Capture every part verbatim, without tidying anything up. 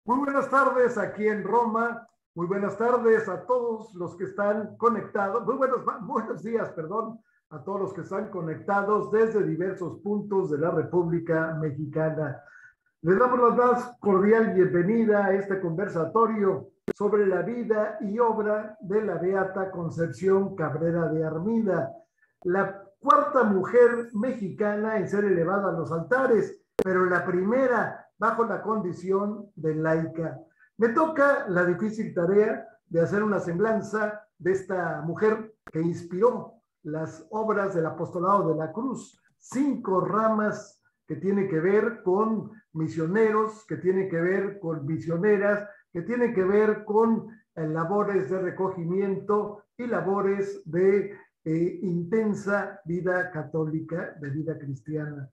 Muy buenas tardes aquí en Roma, muy buenas tardes a todos los que están conectados, muy buenos, buenos días, perdón, a todos los que están conectados desde diversos puntos de la República Mexicana. Les damos la más cordial bienvenida a este conversatorio sobre la vida y obra de la Beata Concepción Cabrera de Armida, la cuarta mujer mexicana en ser elevada a los altares, pero la primera bajo la condición de laica. Me toca la difícil tarea de hacer una semblanza de esta mujer que inspiró las obras del apostolado de la cruz, cinco ramas que tienen que ver con misioneros, que tienen que ver con misioneras, que tienen que ver con eh, labores de recogimiento y labores de eh, intensa vida católica, de vida cristiana.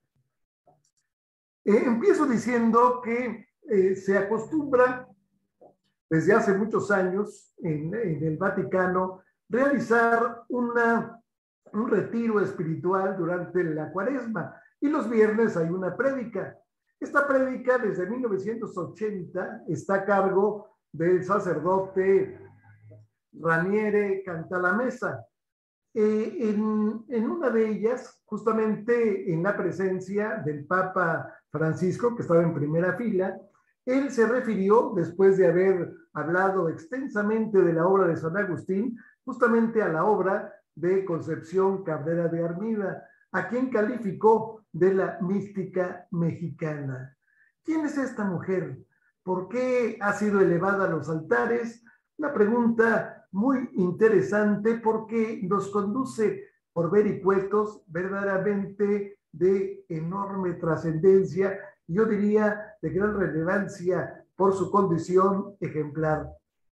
Eh, empiezo diciendo que eh, se acostumbra desde hace muchos años en, en el Vaticano realizar una, un retiro espiritual durante la cuaresma y los viernes hay una prédica. Esta prédica desde mil novecientos ochenta está a cargo del sacerdote Raniere Cantalamessa. Eh, en, en una de ellas, justamente en la presencia del Papa Francisco, que estaba en primera fila, él se refirió, después de haber hablado extensamente de la obra de San Agustín, justamente a la obra de Concepción Cabrera de Armida, a quien calificó de la mística mexicana. ¿Quién es esta mujer? ¿Por qué ha sido elevada a los altares? Una pregunta muy interesante porque nos conduce por vericuetos verdaderamente de enorme trascendencia, yo diría de gran relevancia por su condición ejemplar.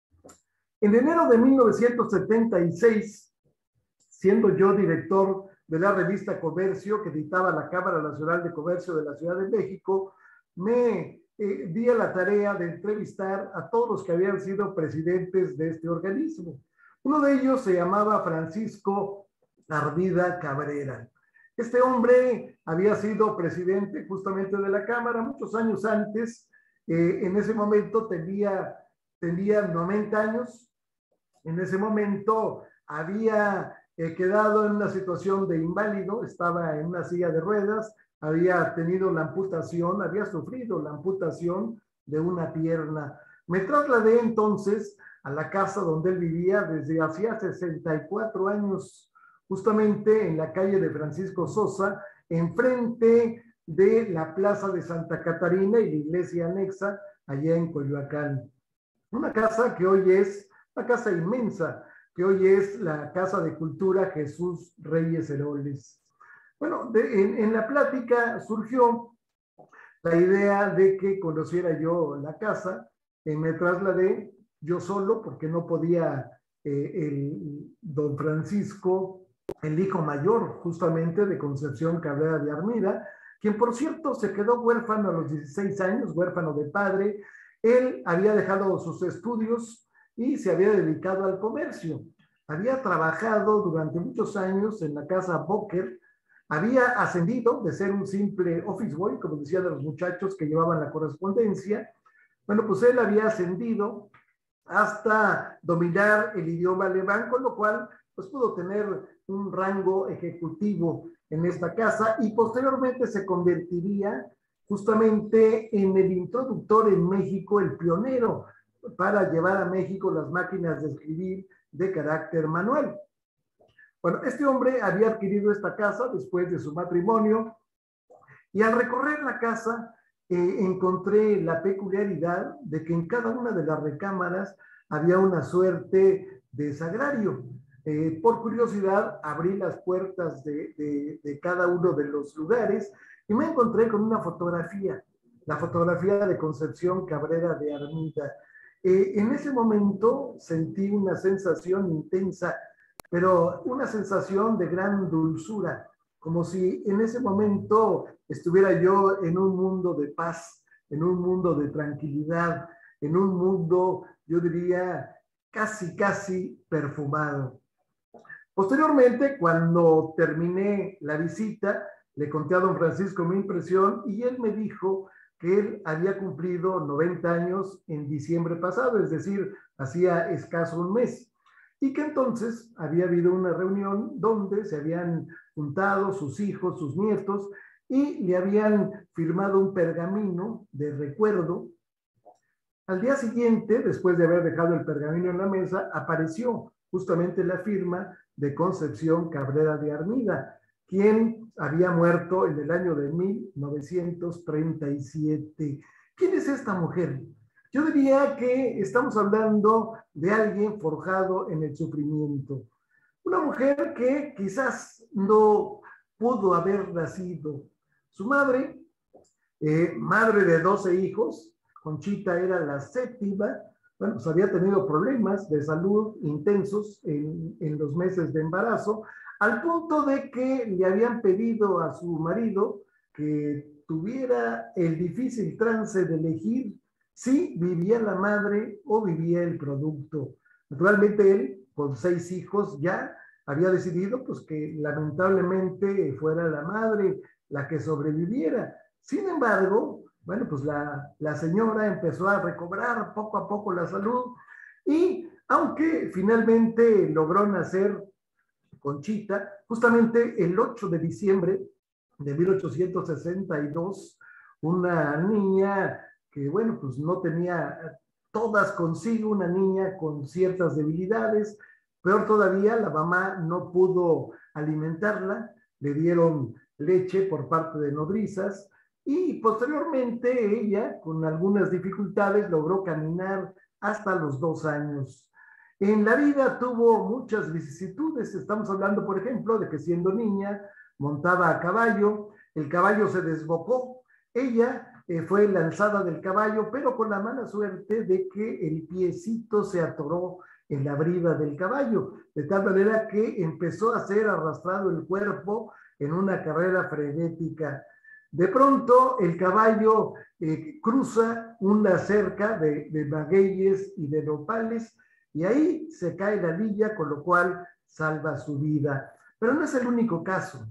En enero de mil novecientos setenta y seis, siendo yo director de la revista Comercio, que editaba la Cámara Nacional de Comercio de la Ciudad de México, me eh, di a la tarea de entrevistar a todos los que habían sido presidentes de este organismo. Uno de ellos se llamaba Francisco Armida Cabrera. Este hombre había sido presidente justamente de la Cámara muchos años antes. Eh, en ese momento tenía, tenía noventa años. En ese momento había eh, quedado en una situación de inválido, estaba en una silla de ruedas, había tenido la amputación, había sufrido la amputación de una pierna. Me trasladé entonces a la casa donde él vivía desde hacía sesenta y cuatro años, justamente en la calle de Francisco Sosa, enfrente de la Plaza de Santa Catarina y la iglesia anexa allá en Coyoacán. Una casa que hoy es una casa inmensa, que hoy es la Casa de Cultura Jesús Reyes Heroles. Bueno, de, en, en la plática surgió la idea de que conociera yo la casa, eh, me trasladé yo solo porque no podía eh, el don Francisco, el hijo mayor justamente de Concepción Cabrera de Armida, quien por cierto se quedó huérfano a los dieciséis años, huérfano de padre. Él había dejado sus estudios y se había dedicado al comercio. Había trabajado durante muchos años en la casa Boker, había ascendido de ser un simple office boy, como decían los muchachos que llevaban la correspondencia. Bueno, pues él había ascendido hasta dominar el idioma alemán, con lo cual pues pudo tener un rango ejecutivo en esta casa y posteriormente se convertiría justamente en el introductor en México, el pionero para llevar a México las máquinas de escribir de carácter manual. Bueno, este hombre había adquirido esta casa después de su matrimonio y al recorrer la casa eh, encontré la peculiaridad de que en cada una de las recámaras había una suerte de sagrario. Eh, por curiosidad abrí las puertas de, de, de cada uno de los lugares y me encontré con una fotografía, la fotografía de Concepción Cabrera de Armida. Eh, en ese momento sentí una sensación intensa, pero una sensación de gran dulzura, como si en ese momento estuviera yo en un mundo de paz, en un mundo de tranquilidad, en un mundo, yo diría, casi, casi perfumado. Posteriormente, cuando terminé la visita, le conté a don Francisco mi impresión y él me dijo que él había cumplido noventa años en diciembre pasado, es decir, hacía escaso un mes, y que entonces había habido una reunión donde se habían juntado sus hijos, sus nietos, y le habían firmado un pergamino de recuerdo. Al día siguiente, después de haber dejado el pergamino en la mesa, apareció justamente la firma de Concepción Cabrera de Armida, quien había muerto en el año de mil novecientos treinta y siete. ¿Quién es esta mujer? Yo diría que estamos hablando de alguien forjado en el sufrimiento. Una mujer que quizás no pudo haber nacido. Su madre, eh, madre de doce hijos, Conchita era la séptima, bueno, pues había tenido problemas de salud intensos en, en los meses de embarazo, al punto de que le habían pedido a su marido que tuviera el difícil trance de elegir si vivía la madre o vivía el producto. Naturalmente él, con seis hijos, ya había decidido pues, que lamentablemente fuera la madre la que sobreviviera. Sin embargo, bueno, pues la, la señora empezó a recobrar poco a poco la salud y aunque finalmente logró nacer Conchita, justamente el ocho de diciembre de mil ochocientos sesenta y dos, una niña que, bueno, pues no tenía todas consigo, una niña con ciertas debilidades, peor todavía, la mamá no pudo alimentarla, le dieron leche por parte de nodrizas, y posteriormente ella, con algunas dificultades, logró caminar hasta los dos años. En la vida tuvo muchas vicisitudes. Estamos hablando, por ejemplo, de que siendo niña montaba a caballo, el caballo se desbocó, ella eh, fue lanzada del caballo, pero con la mala suerte de que el piecito se atoró en la brida del caballo, de tal manera que empezó a ser arrastrado el cuerpo en una carrera frenética. De pronto el caballo eh, cruza una cerca de, de magueyes y de nopales y ahí se cae la lilla, con lo cual salva su vida. Pero no es el único caso.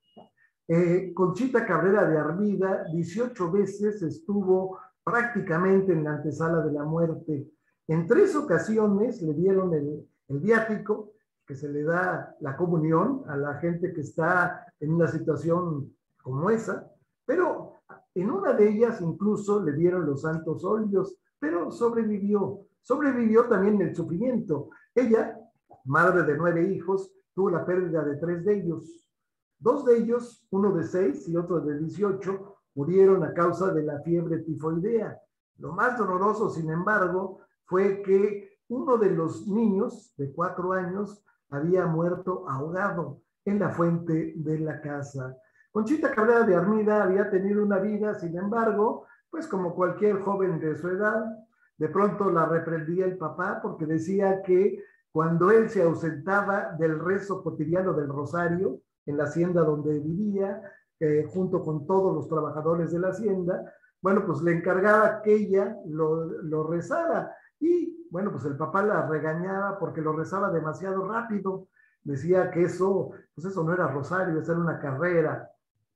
Eh, Conchita Cabrera de Armida dieciocho veces estuvo prácticamente en la antesala de la muerte. En tres ocasiones le dieron el, el viático, que se le da la comunión a la gente que está en una situación como esa, pero en una de ellas incluso le dieron los santos óleos, pero sobrevivió. Sobrevivió también el sufrimiento. Ella, madre de nueve hijos, tuvo la pérdida de tres de ellos. Dos de ellos, uno de seis y otro de dieciocho, murieron a causa de la fiebre tifoidea. Lo más doloroso, sin embargo, fue que uno de los niños de cuatro años había muerto ahogado en la fuente de la casa. Conchita Cabrera de Armida había tenido una vida, sin embargo, pues como cualquier joven de su edad, de pronto la reprendía el papá porque decía que cuando él se ausentaba del rezo cotidiano del rosario en la hacienda donde vivía, eh, junto con todos los trabajadores de la hacienda, bueno, pues le encargaba que ella lo, lo rezara. Y bueno, pues el papá la regañaba porque lo rezaba demasiado rápido. Decía que eso, pues eso no era rosario, eso era una carrera.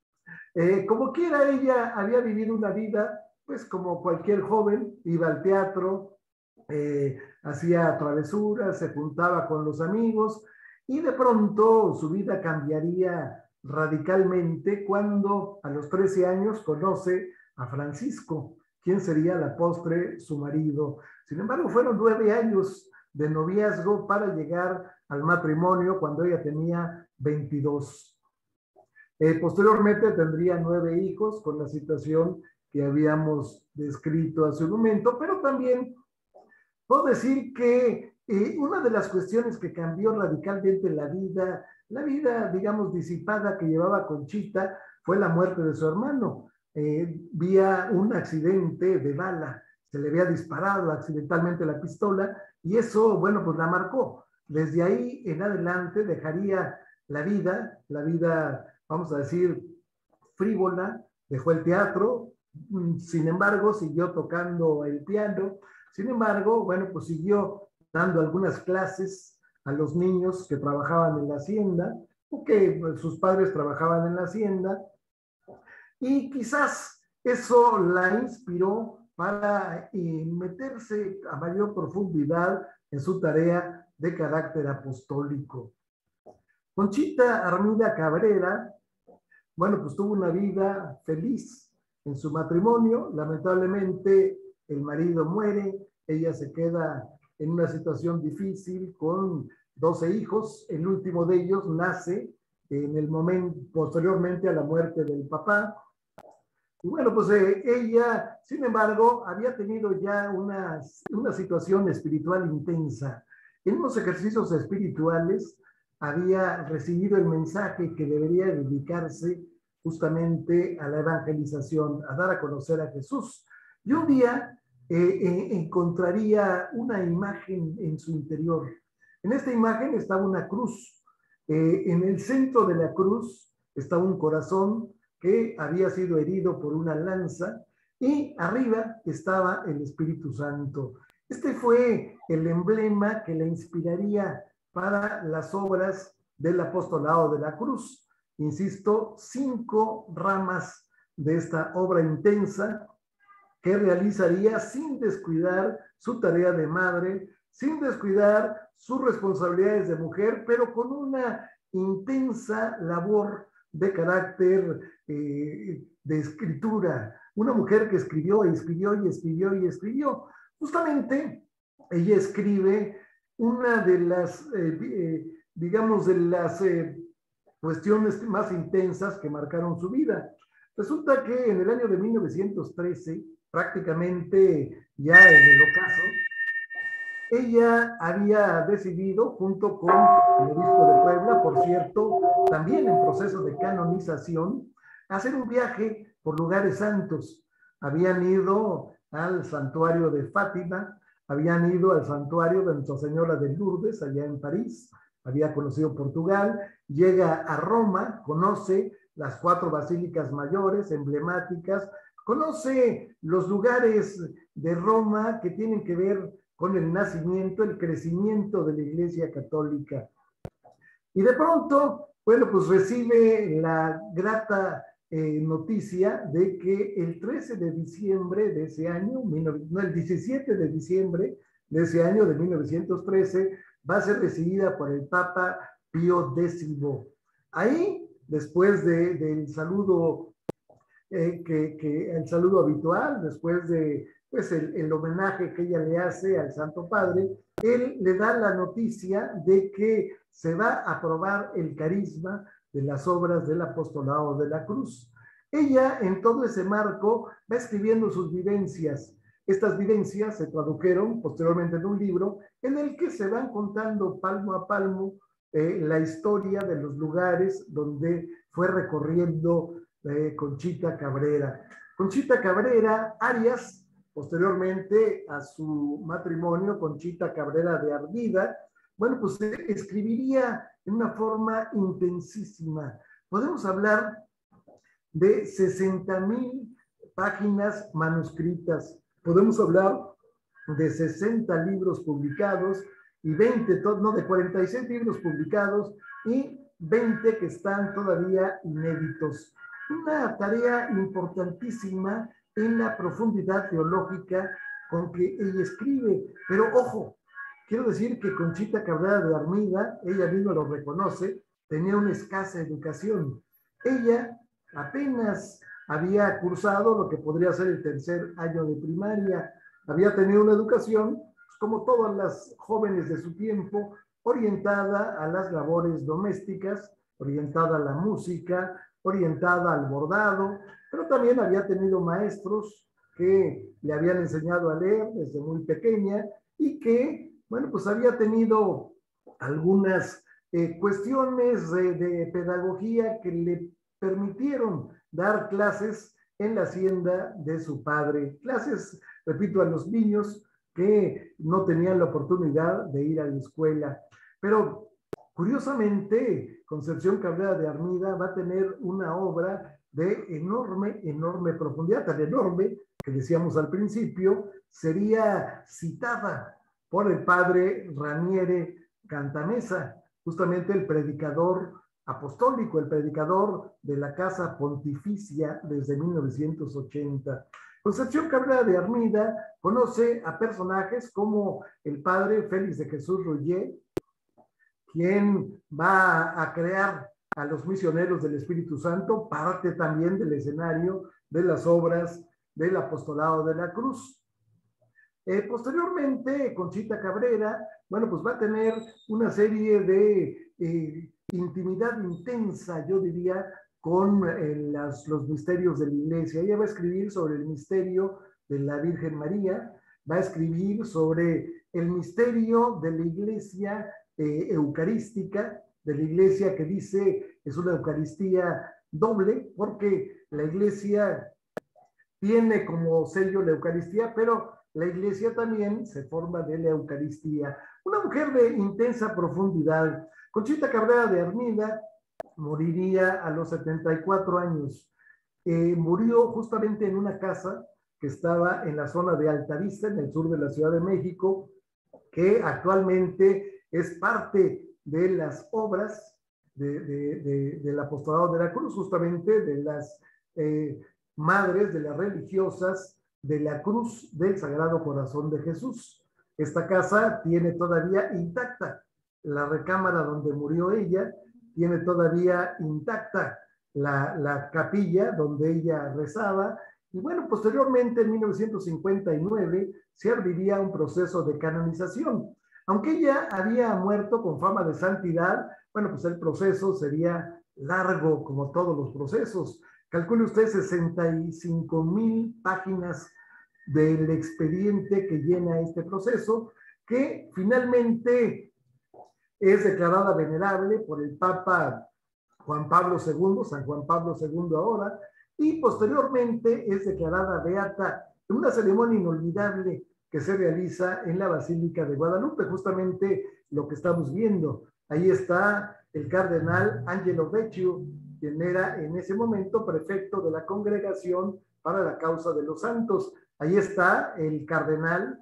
Eh, como quiera, ella había vivido una vida, pues como cualquier joven, iba al teatro, eh, hacía travesuras, se juntaba con los amigos y de pronto su vida cambiaría radicalmente cuando a los trece años conoce a Francisco, quien sería a la postre su marido. Sin embargo, fueron nueve años de noviazgo para llegar al matrimonio cuando ella tenía veintidós. Eh, posteriormente tendría nueve hijos con la situación que habíamos descrito hace un momento, pero también puedo decir que eh, una de las cuestiones que cambió radicalmente la vida, la vida, digamos, disipada que llevaba Conchita, fue la muerte de su hermano. Eh, vía un accidente de bala, se le había disparado accidentalmente la pistola y eso, bueno, pues la marcó. Desde ahí en adelante dejaría la vida, la vida, vamos a decir, frívola, dejó el teatro, sin embargo, siguió tocando el piano, sin embargo, bueno, pues siguió dando algunas clases a los niños que trabajaban en la hacienda, o que pues, sus padres trabajaban en la hacienda, y quizás Eso la inspiró para eh, meterse a mayor profundidad en su tarea de carácter apostólico. Conchita Armida Cabrera, bueno, pues tuvo una vida feliz en su matrimonio. Lamentablemente el marido muere, ella se queda en una situación difícil con doce hijos. El último de ellos nace en el momento posteriormente a la muerte del papá. Y bueno, pues eh, ella, sin embargo, había tenido ya una, una situación espiritual intensa. En unos ejercicios espirituales había recibido el mensaje que debería dedicarse justamente a la evangelización, a dar a conocer a Jesús. Y un día eh, eh, encontraría una imagen en su interior. En esta imagen estaba una cruz. Eh, en el centro de la cruz estaba un corazón que había sido herido por una lanza, y arriba estaba el Espíritu Santo. Este fue el emblema que la inspiraría para las obras del apostolado de la cruz. Insisto, cinco ramas de esta obra intensa que realizaría sin descuidar su tarea de madre, sin descuidar sus responsabilidades de mujer, pero con una intensa labor de carácter eh, de escritura. Una mujer que escribió y escribió y escribió y escribió. Justamente ella escribe una de las, eh, eh, digamos, de las eh, cuestiones más intensas que marcaron su vida. Resulta que en el año de mil novecientos trece, prácticamente ya en el ocaso, ella había decidido, junto con el obispo de Puebla, por cierto, también en proceso de canonización, hacer un viaje por lugares santos. Habían ido al santuario de Fátima, habían ido al santuario de Nuestra Señora de Lourdes, allá en París, había conocido Portugal, llega a Roma, conoce las cuatro basílicas mayores, emblemáticas, conoce los lugares de Roma que tienen que ver con el nacimiento, el crecimiento de la Iglesia Católica. Y de pronto, bueno, pues recibe la grata eh, noticia de que el trece de diciembre de ese año, no, el diecisiete de diciembre de ese año de mil novecientos trece, va a ser recibida por el Papa Pío décimo. Ahí, después de, del saludo, eh, que, que el saludo habitual, después de pues el, el homenaje que ella le hace al Santo Padre, él le da la noticia de que se va a aprobar el carisma de las obras del apostolado de la cruz. Ella, en todo ese marco, va escribiendo sus vivencias. Estas vivencias se tradujeron posteriormente en un libro en el que se van contando palmo a palmo eh, la historia de los lugares donde fue recorriendo eh, Conchita Cabrera. Conchita Cabrera Arias, posteriormente a su matrimonio, Conchita Cabrera de Armida, bueno, pues eh, escribiría en una forma intensísima. Podemos hablar de sesenta mil páginas manuscritas. Podemos hablar de sesenta libros publicados y veinte, no, de cuarenta y seis libros publicados y veinte que están todavía inéditos. Una tarea importantísima en la profundidad teológica con que ella escribe. Pero ojo, quiero decir que Conchita Cabrera de Armida, ella misma lo reconoce, tenía una escasa educación. Ella apenas había cursado lo que podría ser el tercer año de primaria, había tenido una educación, pues, como todas las jóvenes de su tiempo, orientada a las labores domésticas, orientada a la música, orientada al bordado, pero también había tenido maestros que le habían enseñado a leer desde muy pequeña y que, bueno, pues había tenido algunas eh, cuestiones de, de pedagogía que le permitieron dar clases en la hacienda de su padre. Clases, repito, a los niños que no tenían la oportunidad de ir a la escuela. Pero curiosamente, Concepción Cabrera de Armida va a tener una obra de enorme, enorme profundidad, tan enorme que decíamos al principio, sería citada por el padre Raniere Cantamesa, justamente el predicador apostólico, el predicador de la Casa Pontificia desde mil novecientos ochenta. Concepción Cabrera de Armida conoce a personajes como el padre Félix de Jesús Royer, quien va a crear a los misioneros del Espíritu Santo, parte también del escenario de las obras del Apostolado de la Cruz. Eh, posteriormente, Conchita Cabrera, bueno, pues va a tener una serie de eh, intimidad intensa, yo diría, con eh, las, los misterios de la Iglesia. Ella va a escribir sobre el misterio de la Virgen María, va a escribir sobre el misterio de la Iglesia eh, eucarística, de la Iglesia que dice es una Eucaristía doble, porque la Iglesia tiene como sello la Eucaristía, pero la Iglesia también se forma de la Eucaristía. Una mujer de intensa profundidad. Conchita Cabrera de Armida moriría a los setenta y cuatro años. Eh, murió justamente en una casa que estaba en la zona de Altavista, en el sur de la Ciudad de México, que actualmente es parte de las obras de, de, de, del Apostolado de la Cruz, justamente de las eh, madres, de las religiosas de la Cruz del Sagrado Corazón de Jesús. Esta casa tiene todavía intacta la recámara donde murió ella, tiene todavía intacta la, la capilla donde ella rezaba, y bueno, posteriormente en mil novecientos cincuenta y nueve se abriría un proceso de canonización. Aunque ella había muerto con fama de santidad, bueno, pues el proceso sería largo como todos los procesos. Calcule usted sesenta y cinco mil páginas del expediente que llena este proceso, que finalmente es declarada venerable por el Papa Juan Pablo segundo, San Juan Pablo segundo ahora, y posteriormente es declarada beata en una ceremonia inolvidable que se realiza en la Basílica de Guadalupe, justamente lo que estamos viendo. Ahí está el cardenal Angelo Becciu, quien era en ese momento prefecto de la Congregación para la Causa de los Santos. Ahí está el cardenal,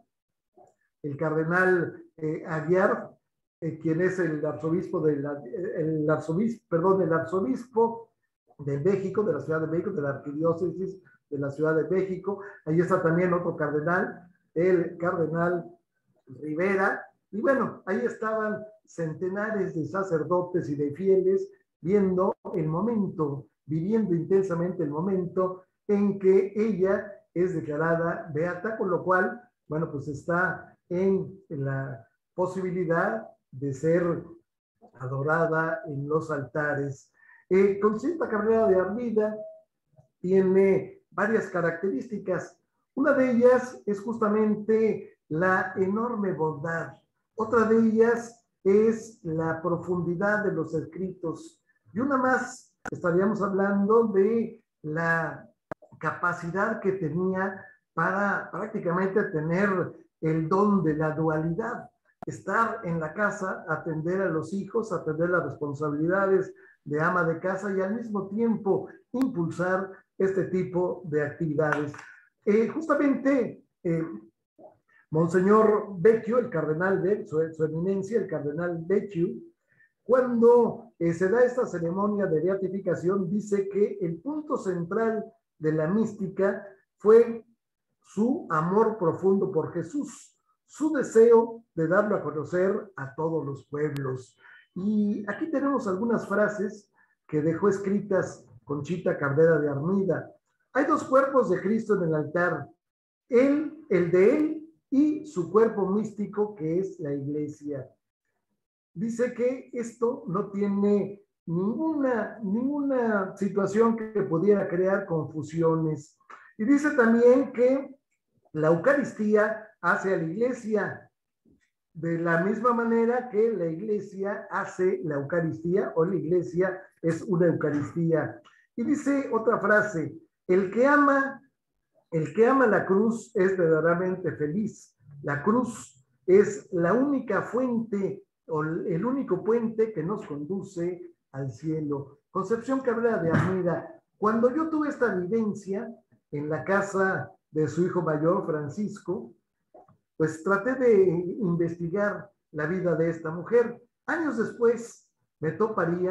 el cardenal eh, Aguiar, eh, quien es el arzobispo de la, el arzobispo, perdón, el arzobispo de México, de la Ciudad de México, de la arquidiócesis de la Ciudad de México. Ahí está también otro cardenal, el cardenal Rivera, y bueno, ahí estaban centenares de sacerdotes y de fieles viendo el momento, viviendo intensamente el momento en que ella es declarada beata, con lo cual, bueno, pues está en la posibilidad de ser adorada en los altares. Eh, Conchita Cabrera de Armida tiene varias características. Una de ellas es justamente la enorme bondad. Otra de ellas es la profundidad de los escritos. Y una más, estaríamos hablando de la capacidad que tenía para prácticamente tener el don de la dualidad. Estar en la casa, atender a los hijos, atender las responsabilidades de ama de casa y al mismo tiempo impulsar este tipo de actividades. Eh, justamente, eh, Monseñor Becciu, el cardenal de su, su eminencia, el cardenal Becciu, cuando eh, se da esta ceremonia de beatificación, dice que el punto central de la mística fue su amor profundo por Jesús, su deseo de darlo a conocer a todos los pueblos. Y aquí tenemos algunas frases que dejó escritas Conchita Cabrera de Armida. Hay dos cuerpos de Cristo en el altar, él, el de él y su cuerpo místico que es la iglesia. Dice que esto no tiene ninguna, ninguna situación que pudiera crear confusiones. Y dice también que la Eucaristía hace a la iglesia de la misma manera que la iglesia hace la Eucaristía, o la iglesia es una Eucaristía. Y dice otra frase, el que ama, el que ama la cruz es verdaderamente feliz. La cruz es la única fuente o el único puente que nos conduce al cielo. Concepción Cabrera de Armida, cuando yo tuve esta vivencia en la casa de su hijo mayor, Francisco, pues traté de investigar la vida de esta mujer. Años después me toparía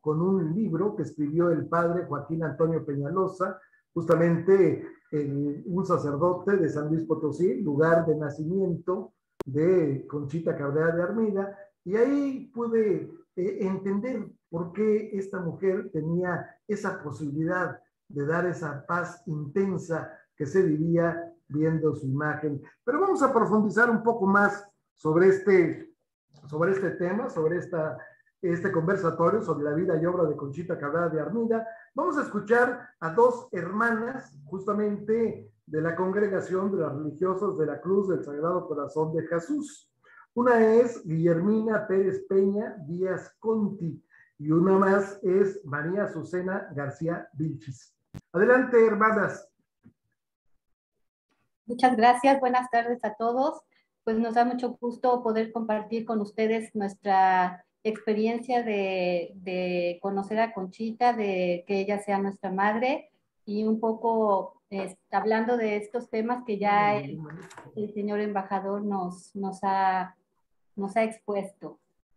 con un libro que escribió el padre Joaquín Antonio Peñalosa, justamente el, un sacerdote de San Luis Potosí, lugar de nacimiento de Conchita Cabrera de Armida, y ahí pude eh, entender por qué esta mujer tenía esa posibilidad de dar esa paz intensa que se vivía viendo su imagen. Pero vamos a profundizar un poco más sobre este, sobre este tema, sobre esta, este conversatorio, sobre la vida y obra de Conchita Cabrera de Armida. Vamos a escuchar a dos hermanas, justamente de la congregación de las religiosas de la Cruz del Sagrado Corazón de Jesús. Una es Guillermina Pérez Peña Díaz Conti y una más es María Azucena García Vilchis. Adelante, hermanas. Muchas gracias, buenas tardes a todos. Pues nos da mucho gusto poder compartir con ustedes nuestra experiencia de, de conocer a Conchita, de que ella sea nuestra madre y un poco eh, hablando de estos temas que ya el, el señor embajador nos, nos, ha, nos ha expuesto.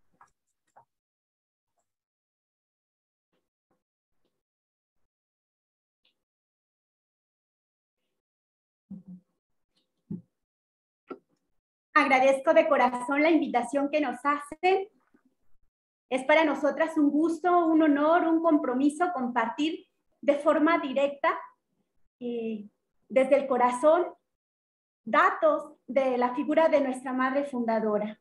Agradezco de corazón la invitación que nos hacen. Es para nosotras un gusto, un honor, un compromiso compartir de forma directa y desde el corazón datos de la figura de nuestra madre fundadora.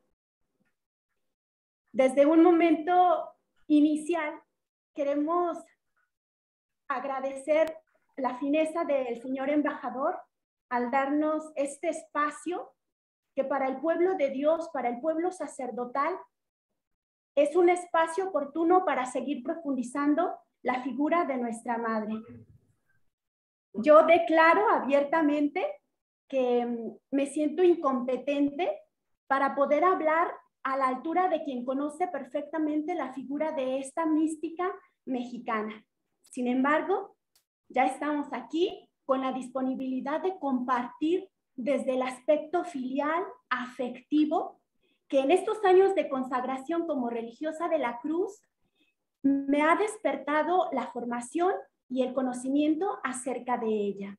Desde un momento inicial queremos agradecer la fineza del señor embajador al darnos este espacio que para el pueblo de Dios, para el pueblo sacerdotal, es un espacio oportuno para seguir profundizando la figura de nuestra madre. Yo declaro abiertamente que me siento incompetente para poder hablar a la altura de quien conoce perfectamente la figura de esta mística mexicana. Sin embargo, ya estamos aquí con la disponibilidad de compartir desde el aspecto filial, afectivo, que en estos años de consagración como religiosa de la Cruz me ha despertado la formación y el conocimiento acerca de ella.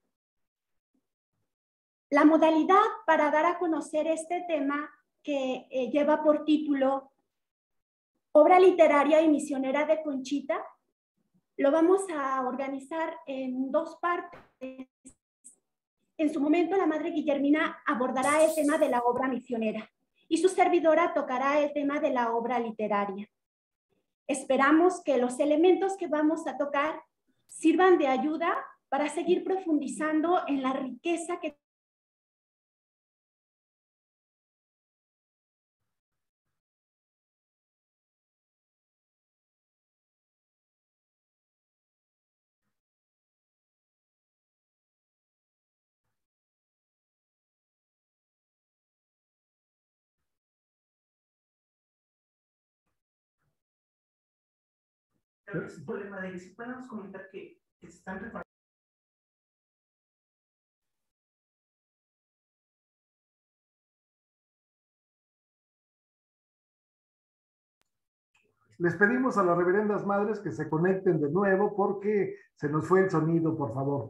La modalidad para dar a conocer este tema que eh, lleva por título Obra literaria y misionera de Conchita, lo vamos a organizar en dos partes. En su momento, la madre Guillermina abordará el tema de la obra misionera y su servidora tocará el tema de la obra literaria. Esperamos que los elementos que vamos a tocar sirvan de ayuda para seguir profundizando en la riqueza que Creo que es el problema de que si podemos comentar que, que se están preparando. Les pedimos a las reverendas madres que se conecten de nuevo porque se nos fue el sonido, por favor.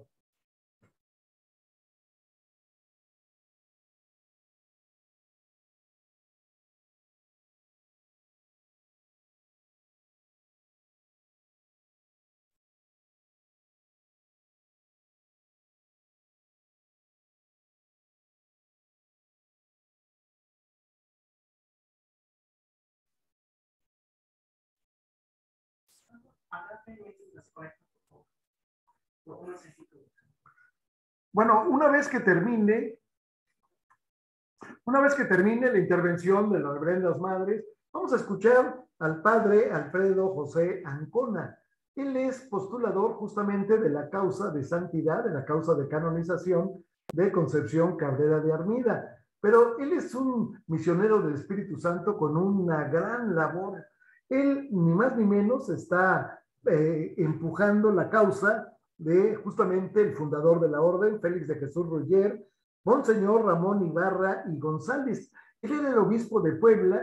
Bueno, una vez que termine, una vez que termine la intervención de las reverendas madres, vamos a escuchar al padre Alfredo José Ancona. Él es postulador justamente de la causa de santidad, de la causa de canonización de Concepción Cabrera de Armida. Pero él es un misionero del Espíritu Santo con una gran labor. Él, ni más ni menos, está eh, empujando la causa de justamente el fundador de la orden, Félix de Jesús Roller, Monseñor Ramón Ibarra y González. Él era el obispo de Puebla,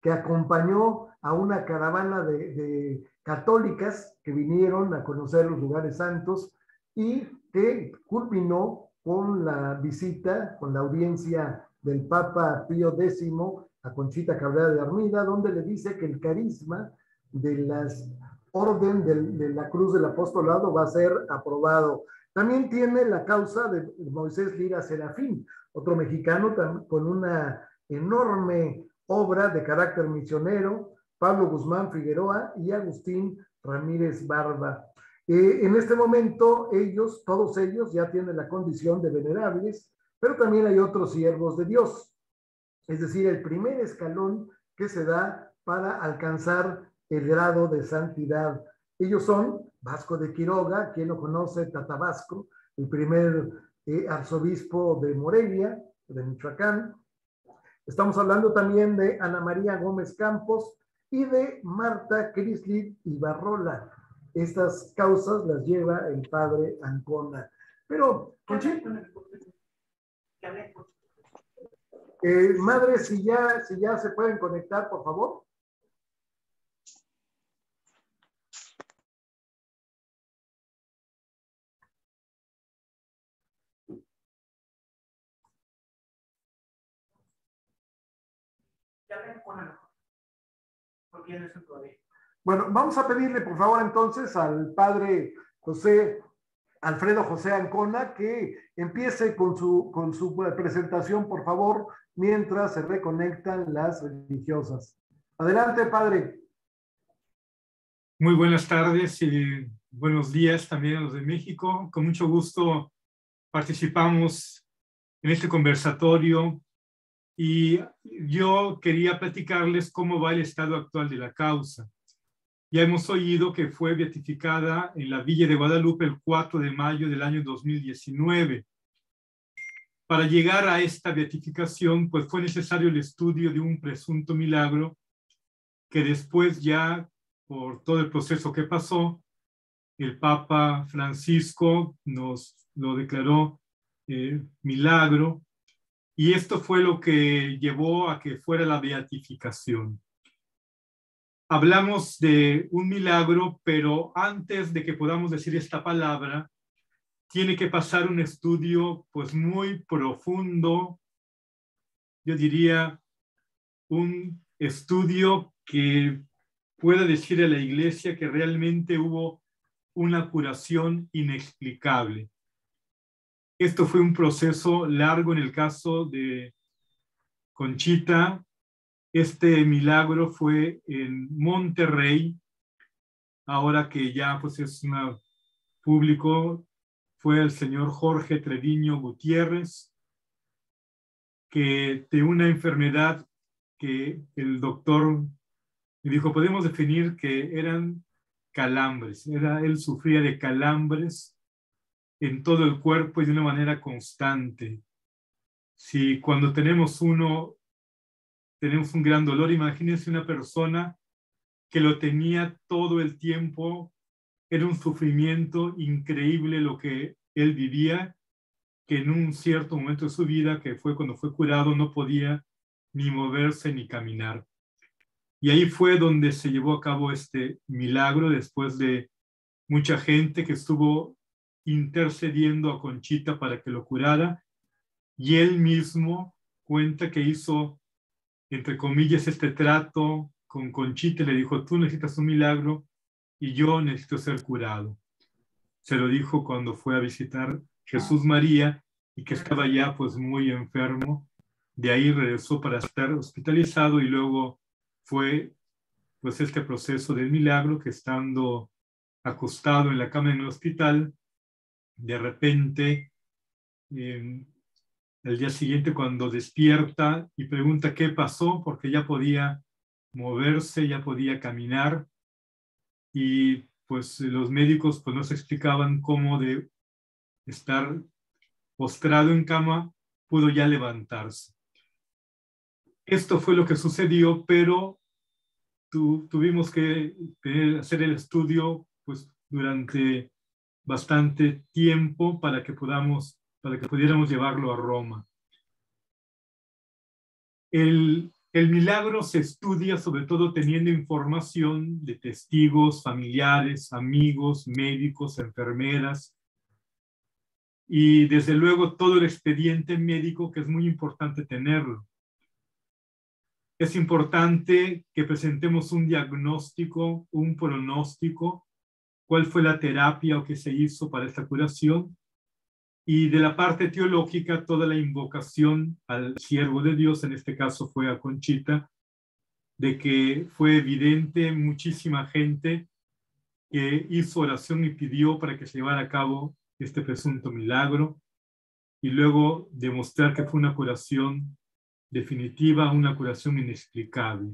que acompañó a una caravana de, de católicas que vinieron a conocer los lugares santos y que culminó con la visita, con la audiencia del Papa Pío décimo a Conchita Cabrera de Armida, donde le dice que el carisma de las orden de, de la Cruz del Apostolado va a ser aprobado. También tiene la causa de Moisés Lira Serafín, otro mexicano con una enorme obra de carácter misionero, Pablo Guzmán Figueroa y Agustín Ramírez Barba. Eh, en este momento ellos, todos ellos ya tienen la condición de venerables, pero también hay otros siervos de Dios, es decir, el primer escalón que se da para alcanzar el grado de santidad. Ellos son Vasco de Quiroga, quien lo conoce, Tata Vasco, el primer eh, arzobispo de Morelia, de Michoacán. Estamos hablando también de Ana María Gómez Campos y de Marta Crislit Ibarrola. Estas causas las lleva el padre Ancona. Pero, Conchita, eh, madre, si ya, si ya se pueden conectar, por favor. Bueno, vamos a pedirle por favor entonces al padre José Alfredo José Ancona que empiece con su, con su presentación, por favor, mientras se reconectan las religiosas. Adelante, padre. Muy buenas tardes y buenos días también a los de México. Con mucho gusto participamos en este conversatorio y yo quería platicarles cómo va el estado actual de la causa. Ya hemos oído que fue beatificada en la Villa de Guadalupe el cuatro de mayo del año dos mil diecinueve. Para llegar a esta beatificación, pues fue necesario el estudio de un presunto milagro que después ya, por todo el proceso que pasó, el Papa Francisco nos lo declaró eh, milagro, y esto fue lo que llevó a que fuera la beatificación. Hablamos de un milagro, pero antes de que podamos decir esta palabra, tiene que pasar un estudio pues muy profundo, yo diría un estudio que pueda decir a la Iglesia que realmente hubo una curación inexplicable. Esto fue un proceso largo en el caso de Conchita. Este milagro fue en Monterrey, ahora que ya pues es una, público, fue el señor Jorge Treviño Gutiérrez, que de una enfermedad que el doctor me dijo, podemos definir que eran calambres, era, él sufría de calambres en todo el cuerpo y de una manera constante. Si cuando tenemos uno, tenemos un gran dolor, imagínense una persona que lo tenía todo el tiempo, era un sufrimiento increíble lo que él vivía, que en un cierto momento de su vida, que fue cuando fue curado, no podía ni moverse ni caminar. Y ahí fue donde se llevó a cabo este milagro, después de mucha gente que estuvo intercediendo a Conchita para que lo curara, y él mismo cuenta que hizo, entre comillas, este trato con Conchita, le dijo, tú necesitas un milagro y yo necesito ser curado. Se lo dijo cuando fue a visitar Jesús María y que estaba ya pues muy enfermo. De ahí regresó para estar hospitalizado y luego fue pues este proceso del milagro, que estando acostado en la cama en el hospital, de repente eh, el día siguiente cuando despierta y pregunta qué pasó, porque ya podía moverse, ya podía caminar, y pues los médicos pues no se explicaban cómo de estar postrado en cama pudo ya levantarse. Esto fue lo que sucedió, pero tu, tuvimos que hacer el estudio pues durante bastante tiempo para que podamos, para que pudiéramos llevarlo a Roma. El, El milagro se estudia sobre todo teniendo información de testigos, familiares, amigos, médicos, enfermeras y desde luego todo el expediente médico, que es muy importante tenerlo. Es importante que presentemos un diagnóstico, un pronóstico, cuál fue la terapia o qué se hizo para esta curación. Y de la parte teológica, toda la invocación al siervo de Dios, en este caso fue a Conchita, de que fue evidente muchísima gente que hizo oración y pidió para que se llevara a cabo este presunto milagro, y luego demostrar que fue una curación definitiva, una curación inexplicable.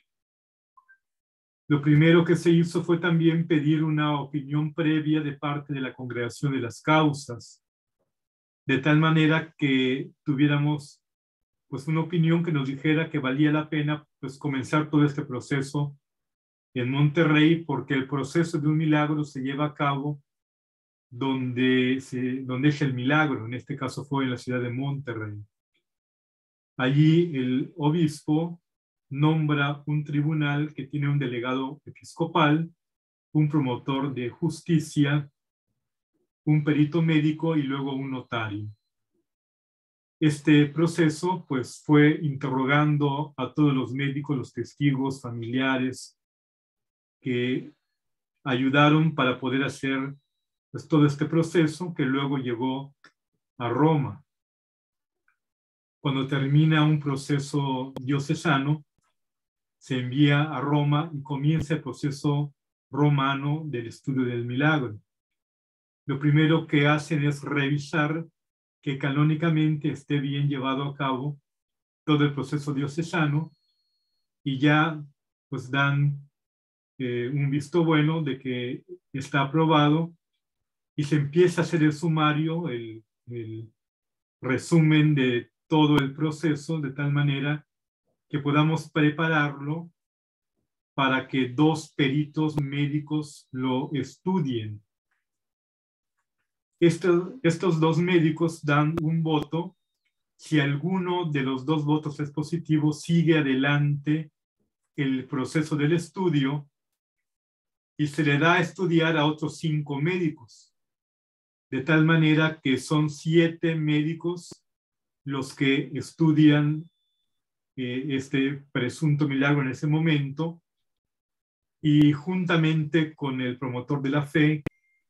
Lo primero que se hizo fue también pedir una opinión previa de parte de la Congregación de las Causas, de tal manera que tuviéramos pues una opinión que nos dijera que valía la pena pues comenzar todo este proceso en Monterrey, porque el proceso de un milagro se lleva a cabo donde, se, donde es el milagro. En este caso fue en la ciudad de Monterrey. Allí el obispo nombra un tribunal que tiene un delegado episcopal, un promotor de justicia, un perito médico y luego un notario. Este proceso pues fue interrogando a todos los médicos, los testigos, familiares que ayudaron para poder hacer pues todo este proceso, que luego llegó a Roma. Cuando termina un proceso diocesano, se envía a Roma y comienza el proceso romano del estudio del milagro. Lo primero que hacen es revisar que canónicamente esté bien llevado a cabo todo el proceso diocesano, y ya pues dan eh, un visto bueno de que está aprobado, y se empieza a hacer el sumario, el, el resumen de todo el proceso, de tal manera que podamos prepararlo para que dos peritos médicos lo estudien. Estos, estos dos médicos dan un voto. Si alguno de los dos votos es positivo, sigue adelante el proceso del estudio y se le da a estudiar a otros cinco médicos. De tal manera que son siete médicos los que estudian eh, este presunto milagro en ese momento, y juntamente con el promotor de la fe,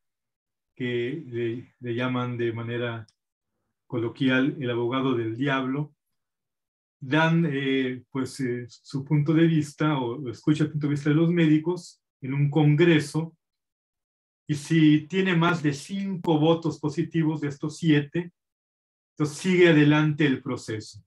que le, le llaman de manera coloquial el abogado del diablo, dan eh, pues eh, su punto de vista, o escucha el punto de vista de los médicos en un congreso, y si tiene más de cinco votos positivos de estos siete, entonces sigue adelante el proceso.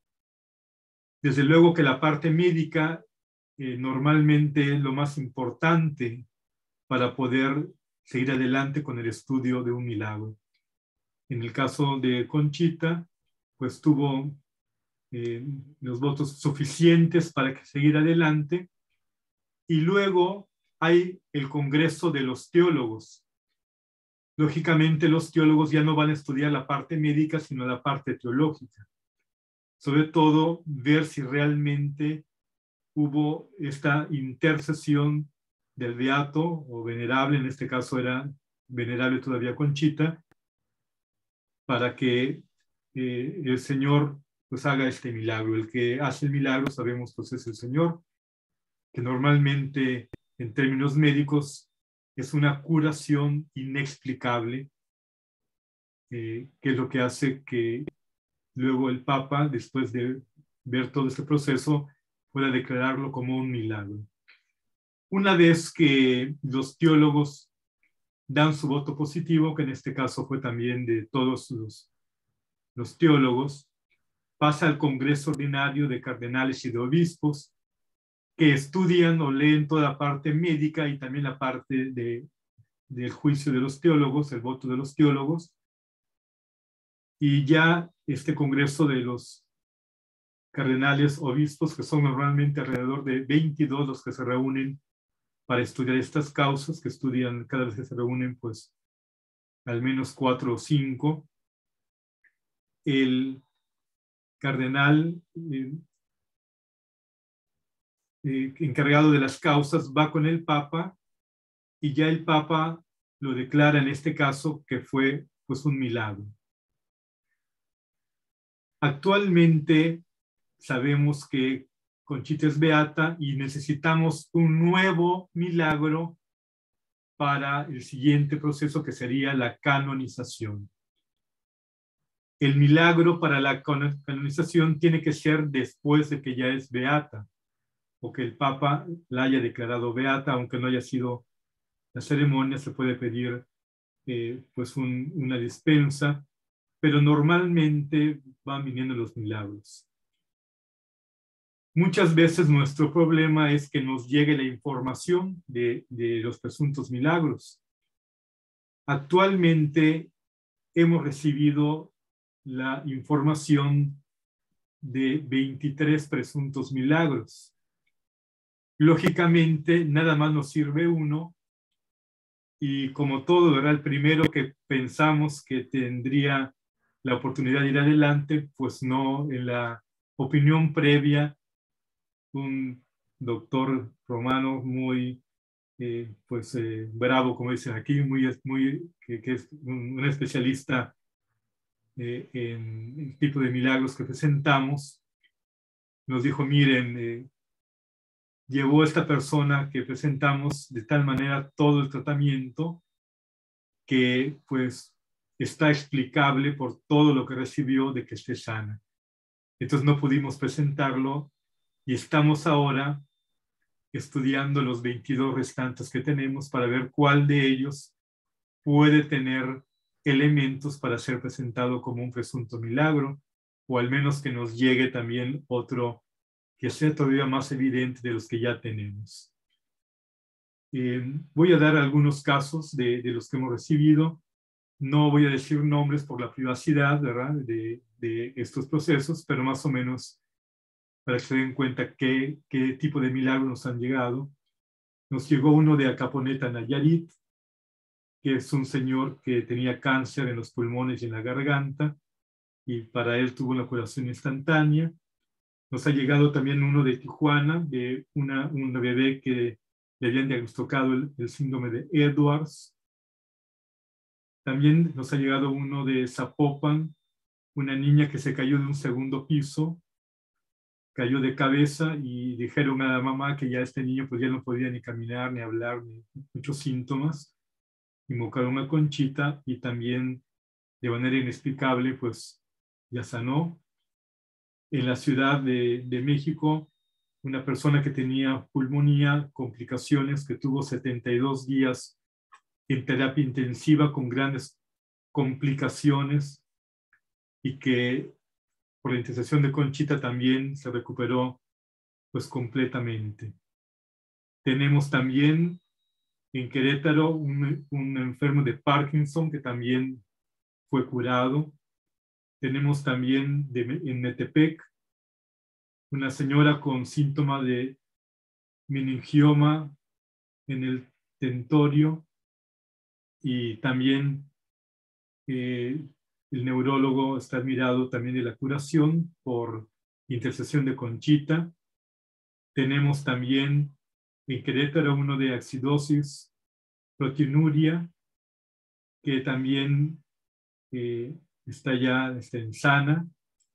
Desde luego que la parte médica eh, normalmente es lo más importante para poder seguir adelante con el estudio de un milagro. En el caso de Conchita, pues tuvo eh, los votos suficientes para que seguir adelante, y luego hay el Congreso de los Teólogos. Lógicamente los teólogos ya no van a estudiar la parte médica, sino la parte teológica. Sobre todo, ver si realmente hubo esta intercesión del beato o venerable, en este caso era venerable todavía Conchita, para que eh, el Señor pues haga este milagro. El que hace el milagro, sabemos, pues es el Señor, que normalmente en términos médicos es una curación inexplicable, eh, que es lo que hace que luego el Papa, después de ver todo este proceso, pueda declararlo como un milagro. Una vez que los teólogos dan su voto positivo, que en este caso fue también de todos los, los teólogos, pasa al Congreso Ordinario de Cardenales y de Obispos, que estudian o leen toda la parte médica y también la parte de, del juicio de los teólogos, el voto de los teólogos, y ya este Congreso de los cardenales obispos, que son normalmente alrededor de veintidós los que se reúnen para estudiar estas causas, que estudian cada vez que se reúnen, pues al menos cuatro o cinco. El cardenal eh, eh, encargado de las causas, va con el Papa y ya el Papa lo declara en este caso que fue pues un milagro. Actualmente sabemos que Conchita es beata y necesitamos un nuevo milagro para el siguiente proceso, que sería la canonización. El milagro para la canonización tiene que ser después de que ya es beata, o que el Papa la haya declarado beata, aunque no haya sido la ceremonia, se puede pedir eh, pues un, una dispensa, pero normalmente van viniendo los milagros. Muchas veces nuestro problema es que nos llegue la información de, de los presuntos milagros. Actualmente hemos recibido la información de veintitrés presuntos milagros. Lógicamente, nada más nos sirve uno, y como todo, ¿verdad? El primero que pensamos que tendría la oportunidad de ir adelante, pues no, en la opinión previa, un doctor romano muy, eh, pues, eh, bravo, como dicen aquí, muy, muy, que, que es un, un especialista eh, en el tipo de milagros que presentamos, nos dijo, miren, eh, llevó esta persona que presentamos de tal manera todo el tratamiento que pues está explicable por todo lo que recibió de que esté sana. Entonces no pudimos presentarlo y estamos ahora estudiando los veintidós restantes que tenemos para ver cuál de ellos puede tener elementos para ser presentado como un presunto milagro, o al menos que nos llegue también otro que sea todavía más evidente de los que ya tenemos. Eh, voy a dar algunos casos de, de los que hemos recibido. No voy a decir nombres por la privacidad, ¿verdad?, de, de estos procesos, pero más o menos para que se den cuenta qué, qué tipo de milagros nos han llegado. Nos llegó uno de Acaponeta, Nayarit, que es un señor que tenía cáncer en los pulmones y en la garganta, y para él tuvo una curación instantánea. Nos ha llegado también uno de Tijuana, de una, una bebé que le habían diagnosticado el, el síndrome de Edwards. También nos ha llegado uno de Zapopan, una niña que se cayó de un segundo piso, cayó de cabeza y dijeron a la mamá que ya este niño pues ya no podía ni caminar, ni hablar, ni muchos síntomas. Invocaron a Conchita y también de manera inexplicable pues ya sanó. En la Ciudad de, de México, una persona que tenía pulmonía, complicaciones, que tuvo setenta y dos días en terapia intensiva con grandes complicaciones y que por la intercesión de Conchita también se recuperó pues completamente. Tenemos también en Querétaro un, un enfermo de Parkinson que también fue curado. Tenemos también de, en Metepec una señora con síntoma de meningioma en el tentorio, y también eh, el neurólogo está admirado también de la curación por intercesión de Conchita. Tenemos también en Querétaro uno de acidosis, proteinuria, que también eh, está ya está en sana.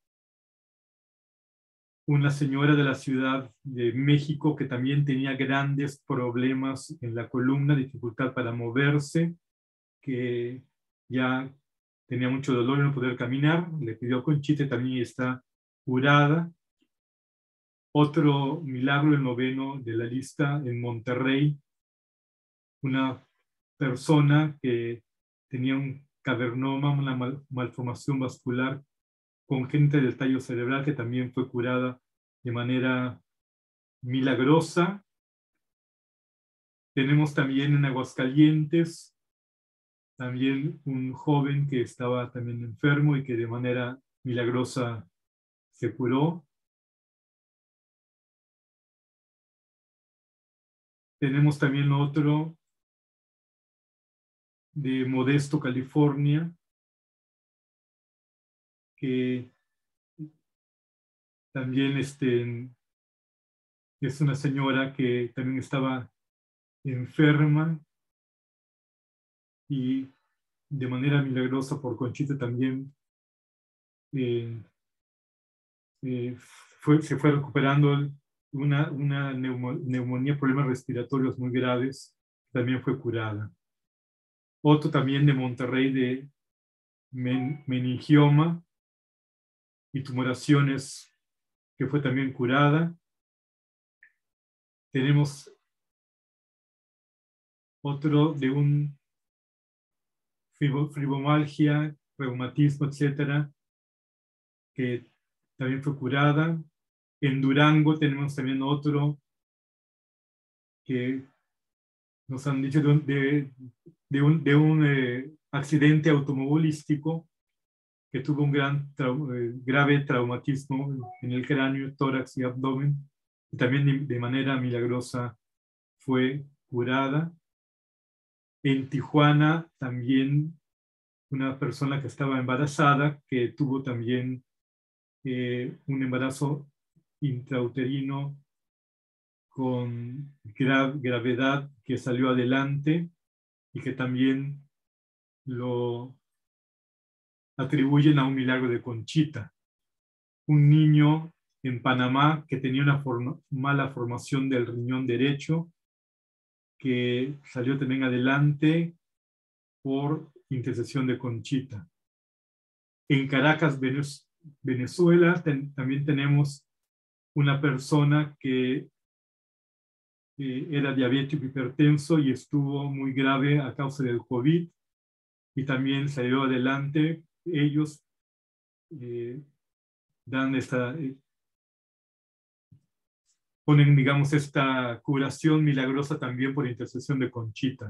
Una señora de la Ciudad de México que también tenía grandes problemas en la columna, dificultad para moverse, que ya tenía mucho dolor y no poder caminar, le pidió Conchita y también está curada. Otro milagro, el noveno de la lista, en Monterrey, una persona que tenía un cavernoma, una mal, malformación vascular congénita del tallo cerebral, que también fue curada de manera milagrosa. Tenemos también en Aguascalientes también un joven que estaba también enfermo y que de manera milagrosa se curó. Tenemos también otro de Modesto, California, que también este, es una señora que también estaba enferma y de manera milagrosa por Conchita también eh, eh, fue, se fue recuperando una, una neumo, neumonía, problemas respiratorios muy graves, también fue curada. Otro también de Monterrey de men, meningioma y tumoraciones, que fue también curada. Tenemos otro de un fibromialgia, reumatismo, etcétera, que también fue curada. En Durango tenemos también otro que nos han dicho de un, de, de un, de un eh, accidente automovilístico que tuvo un gran trau eh, grave traumatismo en el cráneo, tórax y abdomen, y también de, de manera milagrosa fue curada. En Tijuana también una persona que estaba embarazada, que tuvo también eh, un embarazo intrauterino con gra gravedad, que salió adelante y que también lo atribuyen a un milagro de Conchita. Un niño en Panamá que tenía una forma, mala formación del riñón derecho, que salió también adelante por intercesión de Conchita. En Caracas, Venezuela, ten, también tenemos una persona que eh, era diabético hipertenso y estuvo muy grave a causa del COVID y también salió adelante. Ellos eh, dan esta, eh, ponen, digamos, esta curación milagrosa también por intercesión de Conchita.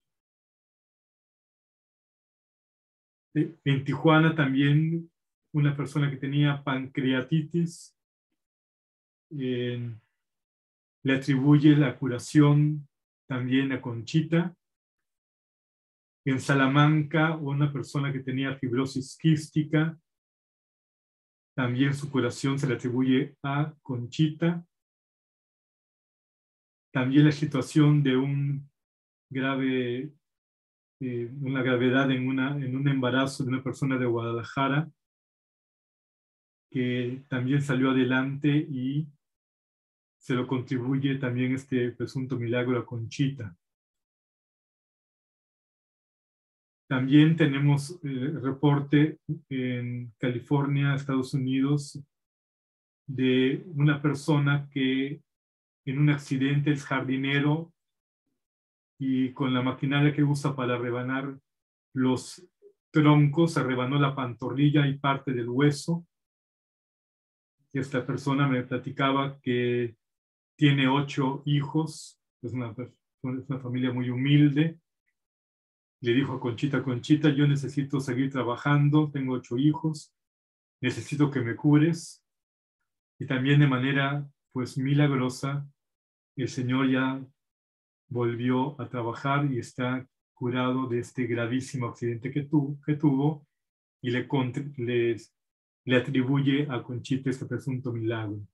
En Tijuana también una persona que tenía pancreatitis eh, le atribuye la curación también a Conchita. En Salamanca, una persona que tenía fibrosis quística, también su curación se le atribuye a Conchita. También la situación de un grave, eh, una gravedad en, una, en un embarazo de una persona de Guadalajara, que también salió adelante y se lo contribuye también este presunto milagro a Conchita. También tenemos el reporte en California, Estados Unidos, de una persona que en un accidente es jardinero y con la maquinaria que usa para rebanar los troncos se rebanó la pantorrilla y parte del hueso. Y esta persona me platicaba que tiene ocho hijos, es una, es una familia muy humilde. Le dijo a Conchita, Conchita, yo necesito seguir trabajando, tengo ocho hijos, necesito que me cures. Y también de manera, pues, milagrosa, el Señor ya volvió a trabajar y está curado de este gravísimo accidente que, tu, que tuvo y le, le, le atribuye a Conchita este presunto milagro.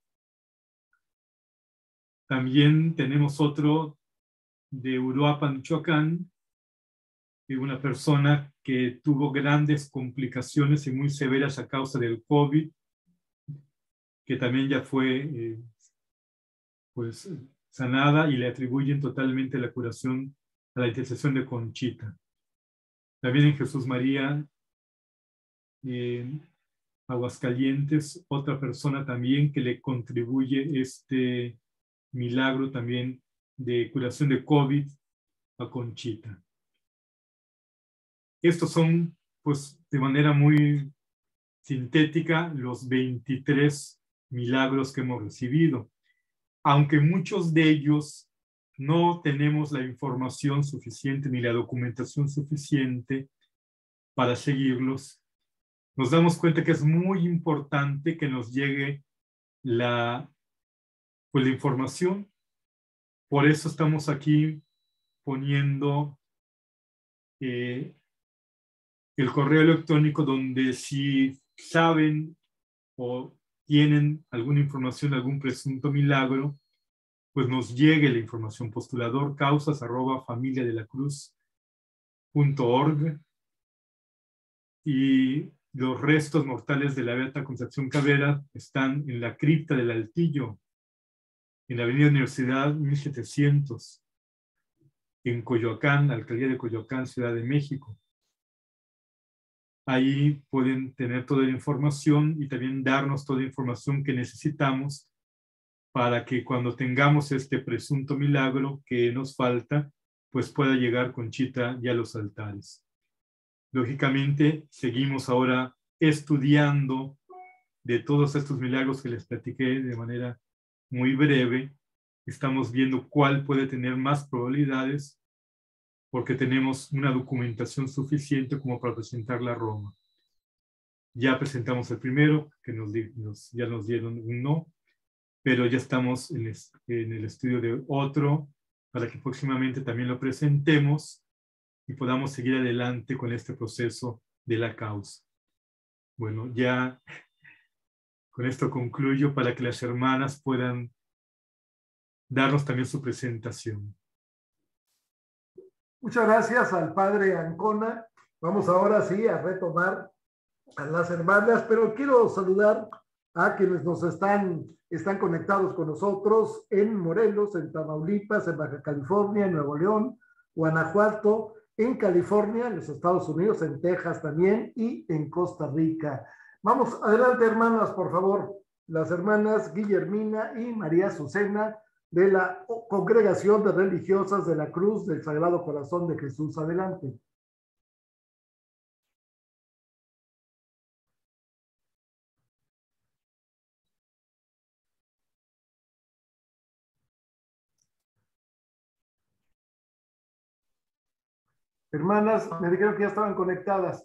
También tenemos otro de Uruapan, Michoacán, de una persona que tuvo grandes complicaciones y muy severas a causa del COVID, que también ya fue eh, pues, sanada y le atribuyen totalmente la curación a la intercesión de Conchita. También en Jesús María, en Aguascalientes, otra persona también que le contribuye este milagro también de curación de COVID a Conchita. Estos son, pues, de manera muy sintética, los veintitrés milagros que hemos recibido. Aunque muchos de ellos no tenemos la información suficiente ni la documentación suficiente para seguirlos, nos damos cuenta que es muy importante que nos llegue la, pues, la información. Por eso estamos aquí poniendo eh, el correo electrónico, donde si saben o tienen alguna información, algún presunto milagro, pues nos llegue la información. Postulador causas arroba familia de la cruz punto org. Y los restos mortales de la Beata Concepción Cabrera están en la cripta del Altillo, en la avenida Universidad mil setecientos, en Coyoacán, alcaldía de Coyoacán, Ciudad de México. Ahí pueden tener toda la información y también darnos toda la información que necesitamos para que cuando tengamos este presunto milagro que nos falta, pues pueda llegar Conchita ya a los altares. Lógicamente, seguimos ahora estudiando de todos estos milagros que les platiqué de manera muy breve. Estamos viendo cuál puede tener más probabilidades porque tenemos una documentación suficiente como para presentarla a Roma. Ya presentamos el primero, que nos, nos, ya nos dieron un no, pero ya estamos en, es, en el estudio de otro para que próximamente también lo presentemos y podamos seguir adelante con este proceso de la causa. Bueno, ya con esto concluyo para que las hermanas puedan darnos también su presentación. Muchas gracias al padre Ancona. Vamos ahora sí a retomar a las hermanas, pero quiero saludar a quienes nos están, están conectados con nosotros en Morelos, en Tamaulipas, en Baja California, en Nuevo León, Guanajuato, en California, en los Estados Unidos, en Texas también y en Costa Rica. Vamos, adelante hermanas, por favor. Las hermanas Guillermina y María Azucena de la Congregación de Religiosas de la Cruz del Sagrado Corazón de Jesús. Adelante. Hermanas, me dijeron que ya estaban conectadas.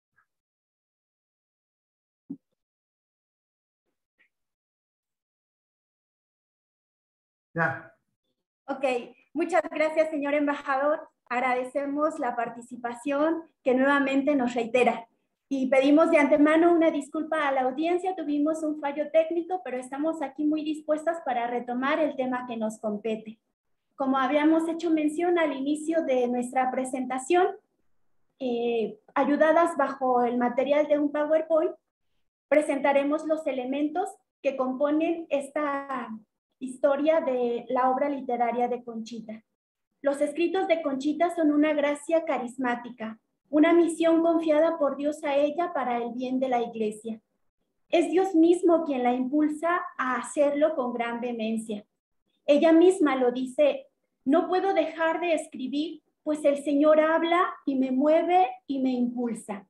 Ya. Ok, muchas gracias, señor embajador. Agradecemos la participación que nuevamente nos reitera. Y pedimos de antemano una disculpa a la audiencia. Tuvimos un fallo técnico, pero estamos aquí muy dispuestas para retomar el tema que nos compete. Como habíamos hecho mención al inicio de nuestra presentación, eh, ayudadas bajo el material de un PowerPoint, presentaremos los elementos que componen esta historia de la obra literaria de Conchita. Los escritos de Conchita son una gracia carismática, una misión confiada por Dios a ella para el bien de la Iglesia. Es Dios mismo quien la impulsa a hacerlo con gran vehemencia. Ella misma lo dice: no puedo dejar de escribir, pues el Señor habla y me mueve y me impulsa.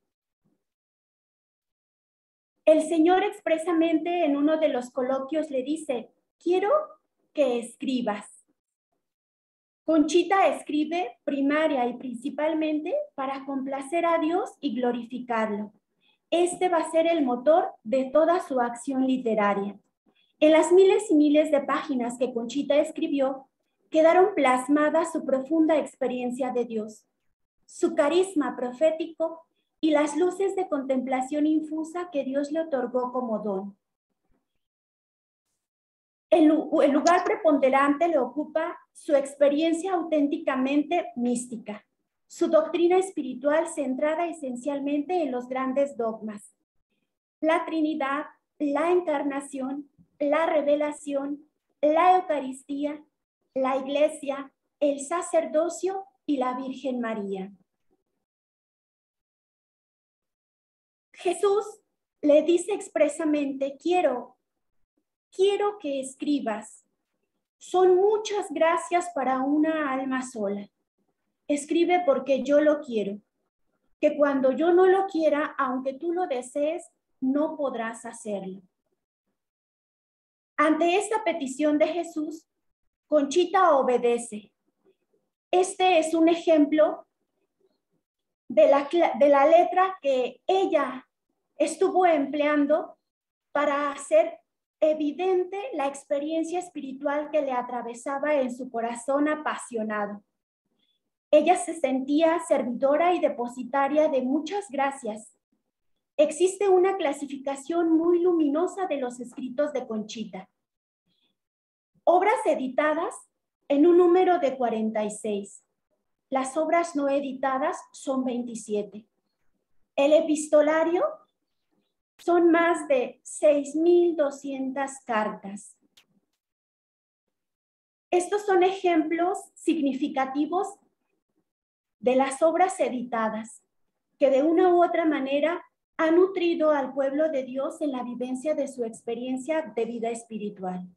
El Señor expresamente en uno de los coloquios le dice: quiero que escribas. Conchita escribe primaria y principalmente para complacer a Dios y glorificarlo. Este va a ser el motor de toda su acción literaria. En las miles y miles de páginas que Conchita escribió, quedaron plasmadas su profunda experiencia de Dios, su carisma profético y las luces de contemplación infusa que Dios le otorgó como don. El, el lugar preponderante le ocupa su experiencia auténticamente mística, su doctrina espiritual centrada esencialmente en los grandes dogmas: la Trinidad, la Encarnación, la Revelación, la Eucaristía, la Iglesia, el sacerdocio y la Virgen María. Jesús le dice expresamente: quiero, quiero que escribas. Son muchas gracias para una alma sola. Escribe porque yo lo quiero. Que cuando yo no lo quiera, aunque tú lo desees, no podrás hacerlo. Ante esta petición de Jesús, Conchita obedece. Este es un ejemplo de la, de la letra que ella estuvo empleando para hacer evidente la experiencia espiritual que le atravesaba en su corazón apasionado. Ella se sentía servidora y depositaria de muchas gracias. Existe una clasificación muy luminosa de los escritos de Conchita. obras editadas en un número de cuarenta y seis. Las obras no editadas son veintisiete. El epistolario son más de seis mil doscientas cartas. Estos son ejemplos significativos de las obras editadas que de una u otra manera han nutrido al pueblo de Dios en la vivencia de su experiencia de vida espiritual.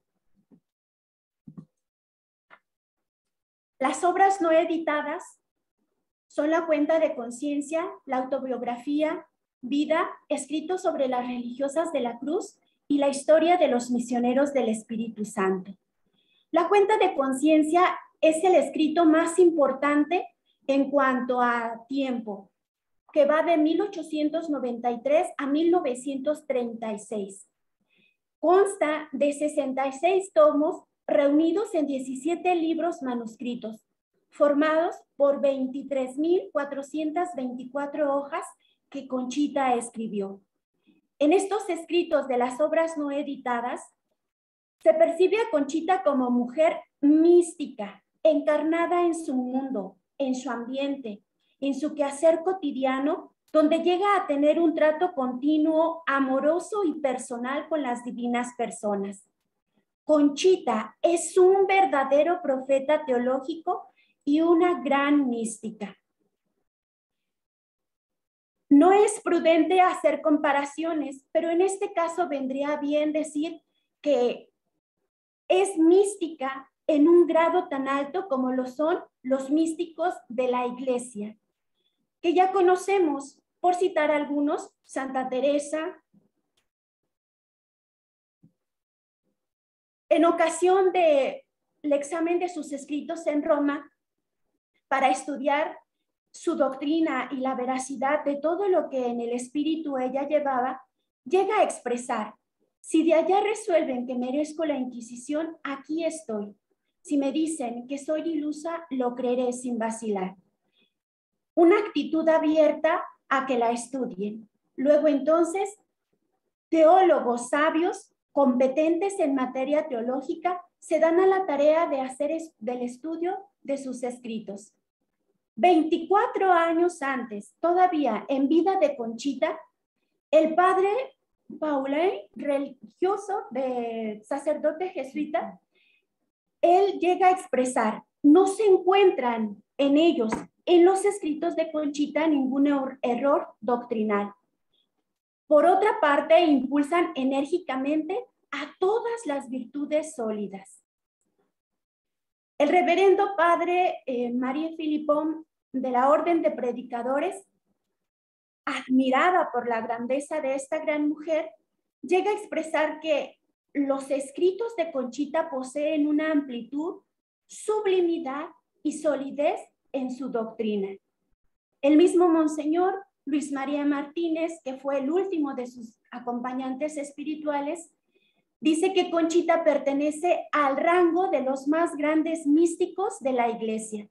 Las obras no editadas son la cuenta de conciencia, la autobiografía, vida, escritos sobre las religiosas de la cruz y la historia de los misioneros del Espíritu Santo. La cuenta de conciencia es el escrito más importante en cuanto a tiempo, que va de mil ochocientos noventa y tres a mil novecientos treinta y seis. Consta de sesenta y seis tomos reunidos en diecisiete libros manuscritos, formados por veintitrés mil cuatrocientas veinticuatro hojas que Conchita escribió. En estos escritos de las obras no editadas, se percibe a Conchita como mujer mística, encarnada en su mundo, en su ambiente, en su quehacer cotidiano, donde llega a tener un trato continuo, amoroso y personal con las divinas personas. Conchita es un verdadero profeta teológico y una gran mística. No es prudente hacer comparaciones, pero en este caso vendría bien decir que es mística en un grado tan alto como lo son los místicos de la Iglesia, que ya conocemos, por citar algunos, Santa Teresa. En ocasión del examen de sus escritos en Roma, para estudiar su doctrina y la veracidad de todo lo que en el espíritu ella llevaba, llega a expresar: si de allá resuelven que merezco la Inquisición, aquí estoy. Si me dicen que soy ilusa, lo creeré sin vacilar. Una actitud abierta a que la estudien. Luego entonces, teólogos sabios, competentes en materia teológica, se dan a la tarea de hacer es, del estudio de sus escritos. veinticuatro años antes, todavía en vida de Conchita, el padre Paulin, religioso de sacerdote jesuita, él llega a expresar: no se encuentran en ellos, en los escritos de Conchita, ningún error doctrinal. Por otra parte, impulsan enérgicamente a todas las virtudes sólidas. El reverendo padre eh, María Filipón, de la Orden de Predicadores, admirada por la grandeza de esta gran mujer, llega a expresar que los escritos de Conchita poseen una amplitud, sublimidad y solidez en su doctrina. El mismo Monseñor Luis María Martínez, que fue el último de sus acompañantes espirituales, dice que Conchita pertenece al rango de los más grandes místicos de la Iglesia.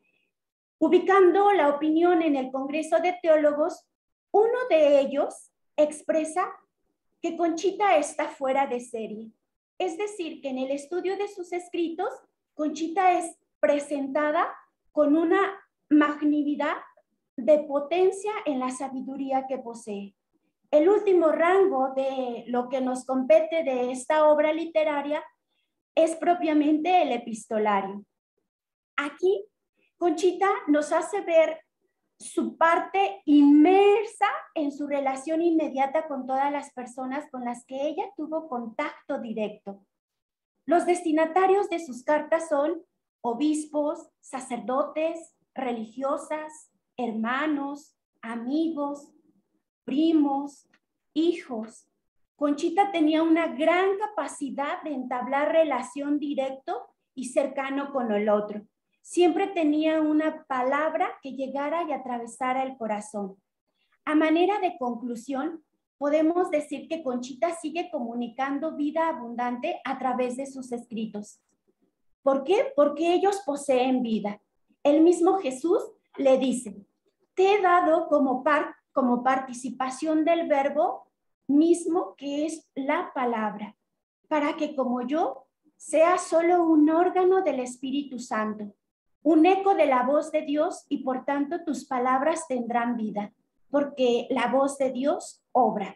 Ubicando la opinión en el Congreso de Teólogos, uno de ellos expresa que Conchita está fuera de serie. Es decir, que en el estudio de sus escritos, Conchita es presentada con una magnanimidad de potencia en la sabiduría que posee. El último rango de lo que nos compete de esta obra literaria es propiamente el epistolario. Aquí, Conchita nos hace ver su parte inmersa en su relación inmediata con todas las personas con las que ella tuvo contacto directo. Los destinatarios de sus cartas son obispos, sacerdotes, religiosas, hermanos, amigos, primos, hijos. Conchita tenía una gran capacidad de entablar relación directo y cercano con el otro. Siempre tenía una palabra que llegara y atravesara el corazón. A manera de conclusión, podemos decir que Conchita sigue comunicando vida abundante a través de sus escritos. ¿Por qué? Porque ellos poseen vida. El mismo Jesús le dice: te he dado como, par, como participación del verbo mismo, que es la palabra, para que como yo sea solo un órgano del Espíritu Santo, un eco de la voz de Dios, y por tanto tus palabras tendrán vida, porque la voz de Dios obra.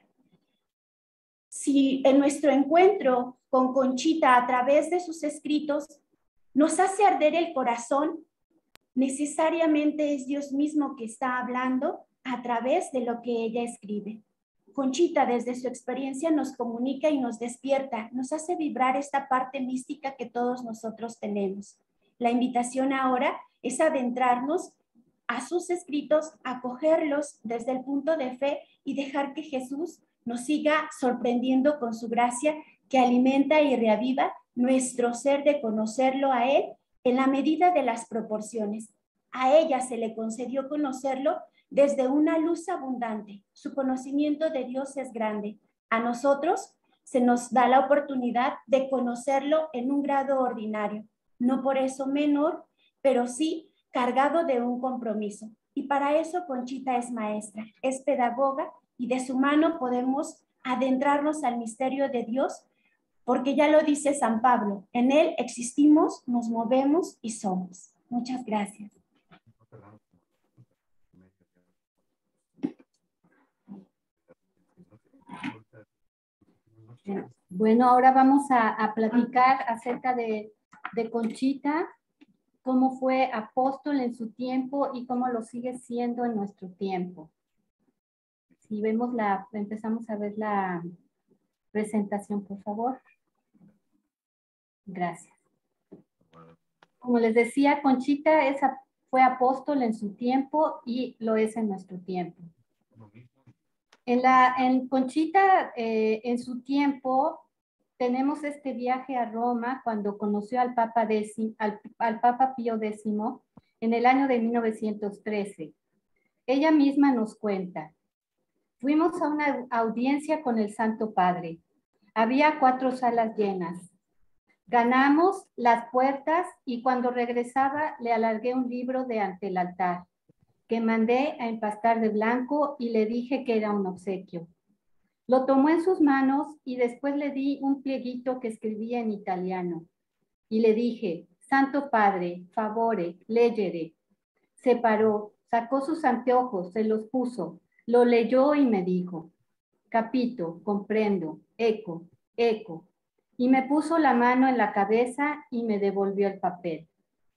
Si en nuestro encuentro con Conchita a través de sus escritos nos hace arder el corazón, necesariamente es Dios mismo que está hablando a través de lo que ella escribe. Conchita, desde su experiencia, nos comunica y nos despierta, nos hace vibrar esta parte mística que todos nosotros tenemos. La invitación ahora es adentrarnos a sus escritos, acogerlos desde el punto de fe y dejar que Jesús nos siga sorprendiendo con su gracia que alimenta y reaviva nuestro ser de conocerlo a Él en la medida de las proporciones. A ella se le concedió conocerlo desde una luz abundante. Su conocimiento de Dios es grande. A nosotros se nos da la oportunidad de conocerlo en un grado ordinario, no por eso menor, pero sí cargado de un compromiso. Y para eso Conchita es maestra, es pedagoga, y de su mano podemos adentrarnos al misterio de Dios, porque ya lo dice San Pablo, en Él existimos, nos movemos y somos. Muchas gracias. Bueno, ahora vamos a, a platicar acerca de, de Conchita, cómo fue apóstol en su tiempo y cómo lo sigue siendo en nuestro tiempo. Si vemos la, empezamos a ver la presentación, por favor. Gracias. Como les decía, Conchita es, fue apóstol en su tiempo y lo es en nuestro tiempo. En, la, en Conchita, eh, en su tiempo, tenemos este viaje a Roma cuando conoció al Papa, décimo, al, al Papa Pío décimo en el año de mil novecientos trece. Ella misma nos cuenta: fuimos a una audiencia con el Santo Padre. Había cuatro salas llenas. Ganamos las puertas y cuando regresaba le alargué un libro de ante el altar que mandé a empastar de blanco y le dije que era un obsequio. Lo tomó en sus manos y después le di un plieguito que escribía en italiano. Y le dije: Santo Padre, favore, leggere. Se paró, sacó sus anteojos, se los puso, lo leyó y me dijo: capito, comprendo, eco, eco. Y me puso la mano en la cabeza y me devolvió el papel.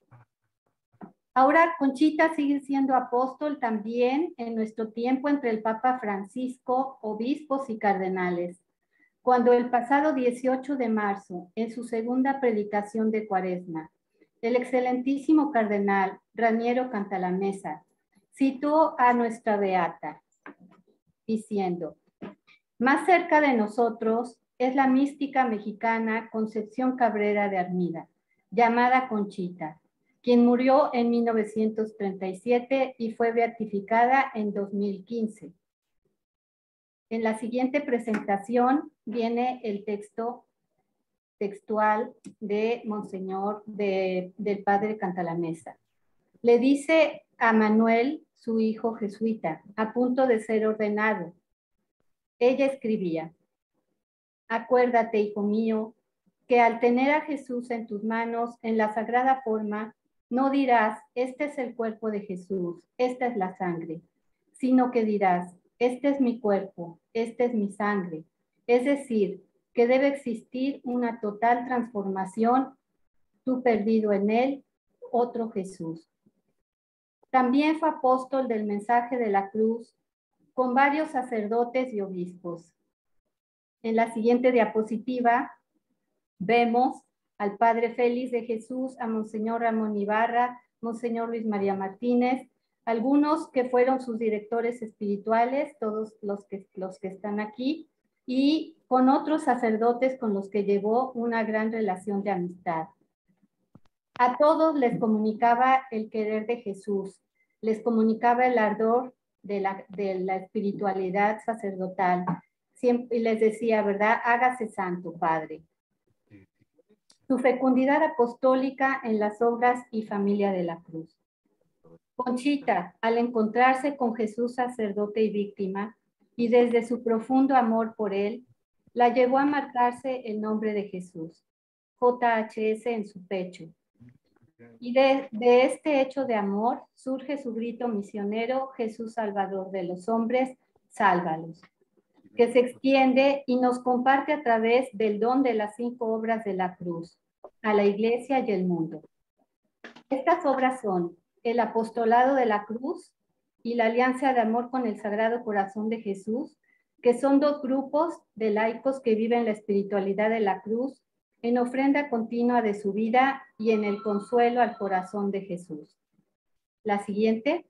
Ahora Conchita sigue siendo apóstol también en nuestro tiempo entre el Papa Francisco, obispos y cardenales. Cuando el pasado dieciocho de marzo, en su segunda predicación de Cuaresma, el excelentísimo cardenal Raniero Cantalamessa citó a nuestra beata, diciendo: más cerca de nosotros es la mística mexicana Concepción Cabrera de Armida, llamada Conchita, quien murió en mil novecientos treinta y siete y fue beatificada en dos mil quince. En la siguiente presentación viene el texto textual de Monseñor, de, del padre Cantalamessa. Le dice a Manuel, su hijo jesuita, a punto de ser ordenado. Ella escribía: acuérdate, hijo mío, que al tener a Jesús en tus manos en la sagrada forma, no dirás, este es el cuerpo de Jesús, esta es la sangre, sino que dirás, este es mi cuerpo, esta es mi sangre. Es decir, que debe existir una total transformación, tú perdido en él, otro Jesús. También fue apóstol del mensaje de la cruz con varios sacerdotes y obispos. En la siguiente diapositiva vemos al Padre Félix de Jesús, a Monseñor Ramón Ibarra, Monseñor Luis María Martínez, algunos que fueron sus directores espirituales, todos los que, los que están aquí, y con otros sacerdotes con los que llevó una gran relación de amistad. A todos les comunicaba el querer de Jesús, les comunicaba el ardor de la, de la espiritualidad sacerdotal. Siempre les decía, ¿verdad? Hágase santo, Padre. Su fecundidad apostólica en las obras y familia de la cruz. Conchita, al encontrarse con Jesús sacerdote y víctima, y desde su profundo amor por él, la llevó a marcarse el nombre de Jesús. J H S en su pecho. Y de, de este hecho de amor surge su grito misionero, Jesús Salvador de los hombres, sálvalos, que se extiende y nos comparte a través del don de las cinco obras de la cruz, a la iglesia y el mundo. Estas obras son el apostolado de la cruz y la alianza de amor con el Sagrado Corazón de Jesús, que son dos grupos de laicos que viven la espiritualidad de la cruz en ofrenda continua de su vida y en el consuelo al corazón de Jesús. La siguiente.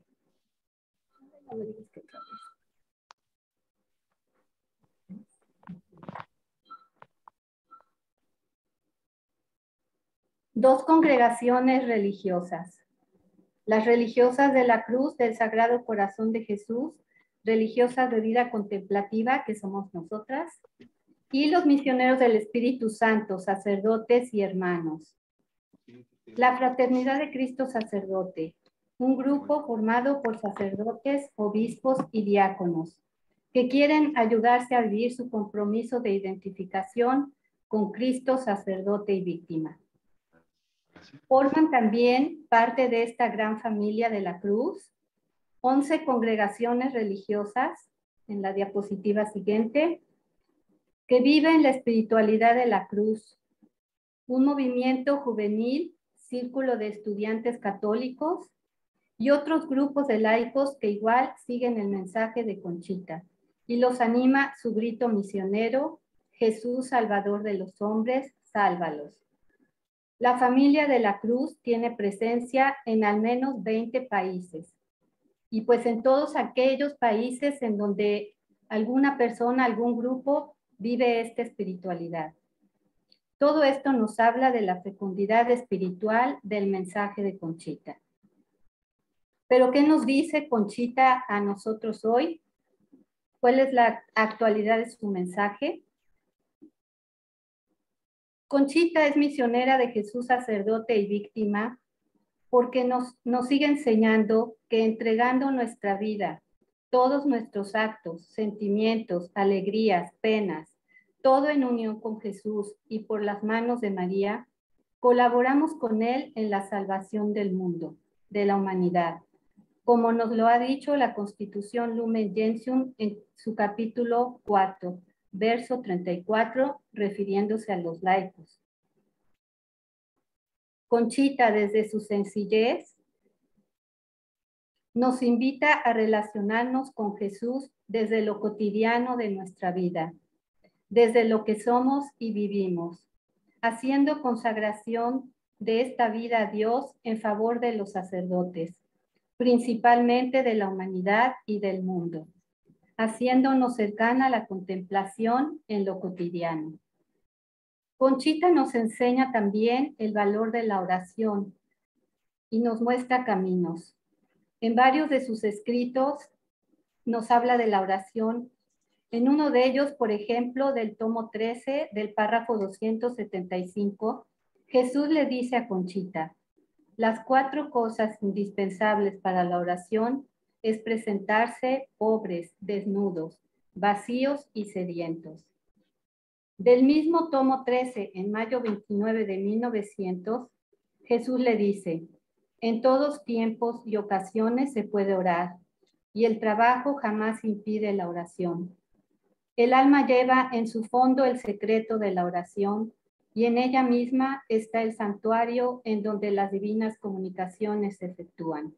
Dos congregaciones religiosas. Las religiosas de la cruz del Sagrado Corazón de Jesús, religiosas de vida contemplativa, que somos nosotras, y los misioneros del Espíritu Santo, sacerdotes y hermanos. La Fraternidad de Cristo Sacerdote, un grupo formado por sacerdotes, obispos y diáconos, que quieren ayudarse a vivir su compromiso de identificación con Cristo, sacerdote y víctima. Forman también parte de esta gran familia de la cruz, once congregaciones religiosas, en la diapositiva siguiente, que viven la espiritualidad de la cruz, un movimiento juvenil, círculo de estudiantes católicos y otros grupos de laicos que igual siguen el mensaje de Conchita y los anima su grito misionero, Jesús Salvador de los hombres, sálvalos. La familia de la cruz tiene presencia en al menos veinte países y pues en todos aquellos países en donde alguna persona, algún grupo vive esta espiritualidad. Todo esto nos habla de la fecundidad espiritual del mensaje de Conchita. Pero ¿qué nos dice Conchita a nosotros hoy? ¿Cuál es la actualidad de su mensaje? Conchita es misionera de Jesús sacerdote y víctima porque nos, nos sigue enseñando que entregando nuestra vida, todos nuestros actos, sentimientos, alegrías, penas, todo en unión con Jesús y por las manos de María, colaboramos con Él en la salvación del mundo, de la humanidad, como nos lo ha dicho la Constitución Lumen Gentium en su capítulo cuatro, verso treinta y cuatro, refiriéndose a los laicos. Conchita, desde su sencillez, nos invita a relacionarnos con Jesús desde lo cotidiano de nuestra vida, desde lo que somos y vivimos, haciendo consagración de esta vida a Dios en favor de los sacerdotes, principalmente de la humanidad y del mundo, haciéndonos cercana a la contemplación en lo cotidiano. Conchita nos enseña también el valor de la oración y nos muestra caminos. En varios de sus escritos nos habla de la oración. En uno de ellos, por ejemplo, del tomo trece, del párrafo doscientos setenta y cinco, Jesús le dice a Conchita, las cuatro cosas indispensables para la oración es presentarse pobres, desnudos, vacíos y sedientos. Del mismo tomo trece, en mayo veintinueve de mil novecientos, Jesús le dice, en todos tiempos y ocasiones se puede orar, y el trabajo jamás impide la oración. El alma lleva en su fondo el secreto de la oración, y en ella misma está el santuario en donde las divinas comunicaciones se efectúan.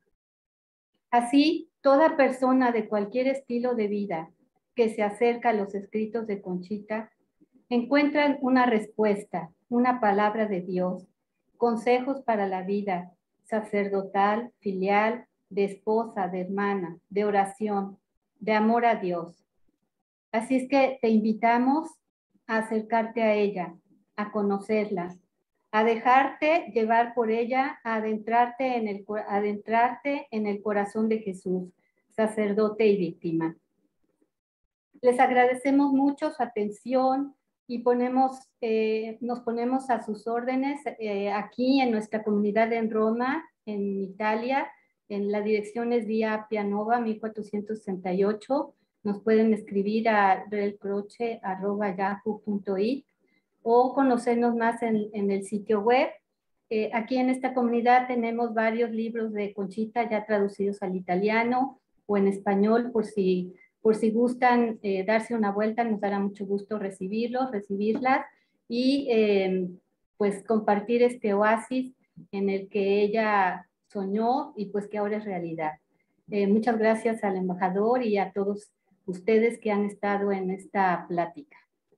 Así, toda persona de cualquier estilo de vida que se acerca a los escritos de Conchita, encuentran una respuesta, una palabra de Dios, consejos para la vida sacerdotal, filial, de esposa, de hermana, de oración, de amor a Dios. Así es que te invitamos a acercarte a ella, a conocerla, a dejarte llevar por ella, a adentrarte en el, adentrarte en el corazón de Jesús, sacerdote y víctima. Les agradecemos mucho su atención y ponemos, eh, nos ponemos a sus órdenes eh, aquí en nuestra comunidad en Roma, en Italia. En la dirección es vía Pianova mil cuatrocientos sesenta y ocho. Nos pueden escribir a relcroce arroba yahoo punto it o conocernos más en, en el sitio web. Eh, aquí en esta comunidad tenemos varios libros de Conchita ya traducidos al italiano o en español, por si, por si gustan eh, darse una vuelta, nos dará mucho gusto recibirlos, recibirlas y eh, pues compartir este oasis en el que ella soñó y pues que ahora es realidad. Eh, muchas gracias al embajador y a todos ustedes que han estado en esta plática.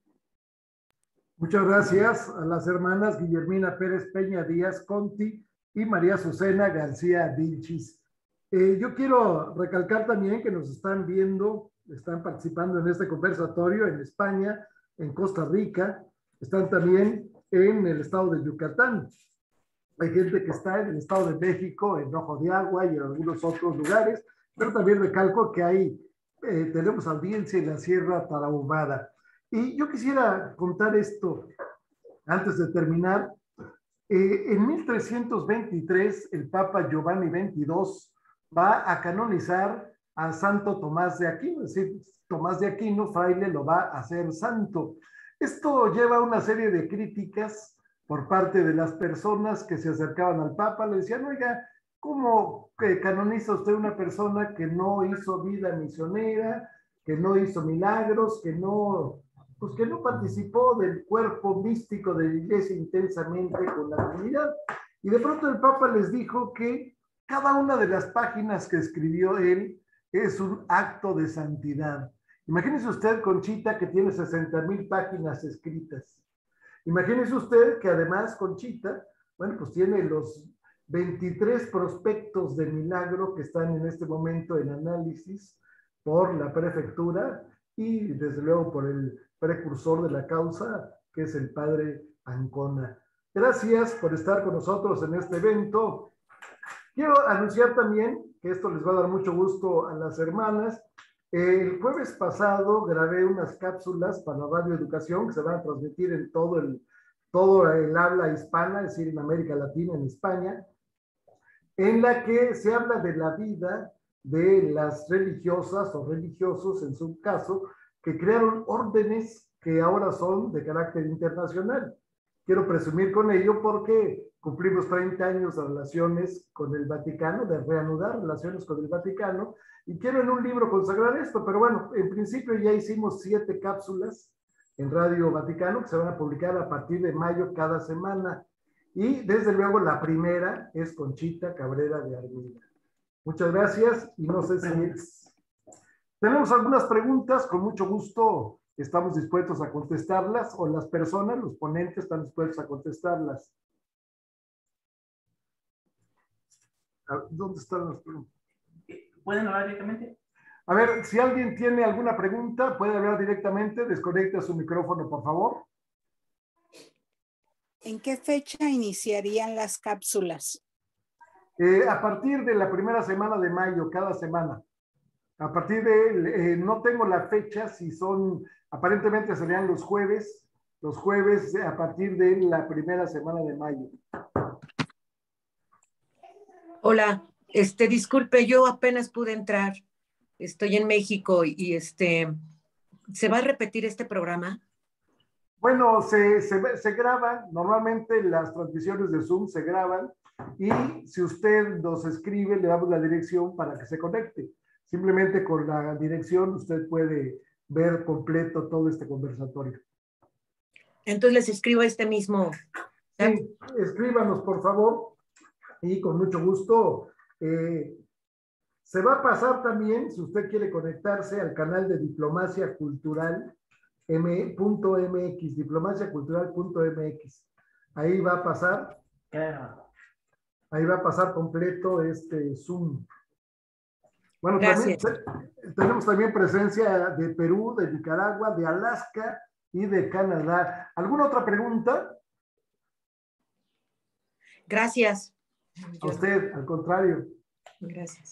Muchas gracias a las hermanas Guillermina Pérez Peña Díaz Conti y María Azucena García Vilchis. Eh, yo quiero recalcar también que nos están viendo, están participando en este conversatorio en España, en Costa Rica, están también en el estado de Yucatán. Hay gente que está en el estado de México, en Ojo de Agua y en algunos otros lugares, pero también recalco que hay, eh, tenemos audiencia en la Sierra Tarahumara. Y yo quisiera contar esto antes de terminar. Eh, en mil trescientos veintitrés, el Papa Giovanni veintidós va a canonizar a Santo Tomás de Aquino, es decir, Tomás de Aquino, fraile, lo va a hacer santo. Esto lleva una serie de críticas por parte de las personas que se acercaban al Papa, le decían, oiga, ¿cómo canoniza usted una persona que no hizo vida misionera, que no hizo milagros, que no, pues que no participó del cuerpo místico de la iglesia intensamente con la comunidad? Y de pronto el Papa les dijo que cada una de las páginas que escribió él es un acto de santidad. Imagínese usted, Conchita, que tiene sesenta mil páginas escritas. Imagínese usted que además Conchita, bueno, pues tiene los veintitrés prospectos de milagro que están en este momento en análisis por la prefectura y desde luego por el precursor de la causa, que es el padre Ancona. Gracias por estar con nosotros en este evento. Quiero anunciar también que esto les va a dar mucho gusto a las hermanas. El jueves pasado grabé unas cápsulas para Radio Educación que se van a transmitir en todo el, todo el habla hispana, es decir, en América Latina, en España, en la que se habla de la vida de las religiosas o religiosos, en su caso, que crearon órdenes que ahora son de carácter internacional. Quiero presumir con ello porque cumplimos treinta años de relaciones con el Vaticano, de reanudar relaciones con el Vaticano, y quiero en un libro consagrar esto, pero bueno, en principio ya hicimos siete cápsulas en Radio Vaticano que se van a publicar a partir de mayo cada semana, y desde luego la primera es Conchita Cabrera de Armida. Muchas gracias, y no sé si tenemos algunas preguntas, con mucho gusto estamos dispuestos a contestarlas, o las personas, los ponentes están dispuestos a contestarlas. ¿Dónde están las preguntas? ¿Pueden hablar directamente? A ver, si alguien tiene alguna pregunta, puede hablar directamente. Desconecta su micrófono, por favor. ¿En qué fecha iniciarían las cápsulas? Eh, a partir de la primera semana de mayo, cada semana. A partir de, eh, no tengo la fecha, si son, aparentemente serían los jueves, los jueves a partir de la primera semana de mayo. Hola, este, disculpe, yo apenas pude entrar, estoy en México y, y este, ¿se va a repetir este programa? Bueno, se, se, se graban, normalmente las transmisiones de Zoom se graban, y si usted nos escribe, le damos la dirección para que se conecte. Simplemente con la dirección usted puede ver completo todo este conversatorio. Entonces les escribo este mismo. Sí, escríbanos por favor y con mucho gusto. Eh, se va a pasar también, si usted quiere conectarse al canal de Diplomacia Cultural punto m x, diplomacia cultural punto m x. Ahí va a pasar, ahí va a pasar completo este Zoom. Bueno, también, tenemos también presencia de Perú, de Nicaragua, de Alaska y de Canadá. ¿Alguna otra pregunta? Gracias. A usted, al contrario. Gracias.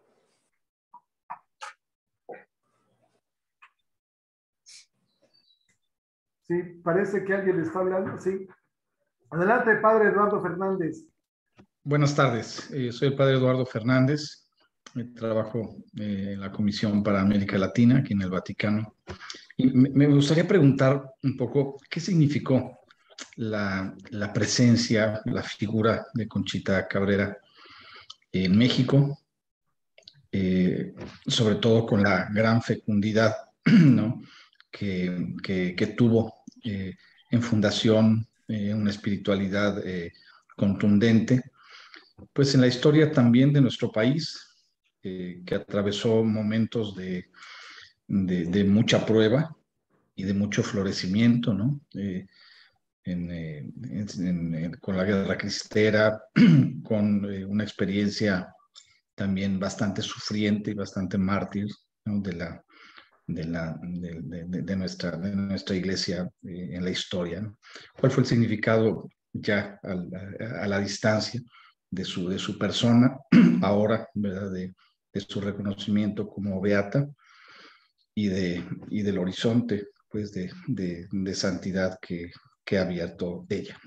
Sí, parece que alguien le está hablando, sí. Adelante, padre Eduardo Fernández. Buenas tardes, eh, soy el padre Eduardo Fernández. Trabajo eh, en la Comisión para América Latina, aquí en el Vaticano. Y me, me gustaría preguntar un poco, ¿qué significó la, la presencia, la figura de Conchita Cabrera en México, eh, sobre todo con la gran fecundidad, ¿no? que, que, que tuvo eh, en fundación, eh, una espiritualidad eh, contundente, pues en la historia también de nuestro país, eh, que atravesó momentos de, de, de mucha prueba y de mucho florecimiento, ¿no? Eh, en, eh, en, en, con la guerra cristera, con eh, una experiencia también bastante sufriente y bastante mártir, ¿no? de, la, de, la, de, de, de, nuestra, de nuestra iglesia eh, en la historia, ¿no? ¿Cuál fue el significado ya a la, a la distancia de su, de su persona, ahora, ¿verdad? De, de su reconocimiento como beata y, de, y del horizonte, pues, de, de, de santidad que, que ha abierto ella?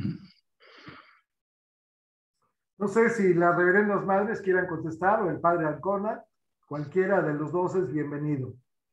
No sé si las reverendas madres quieran contestar o el padre Ancona. Cualquiera de los dos es bienvenido.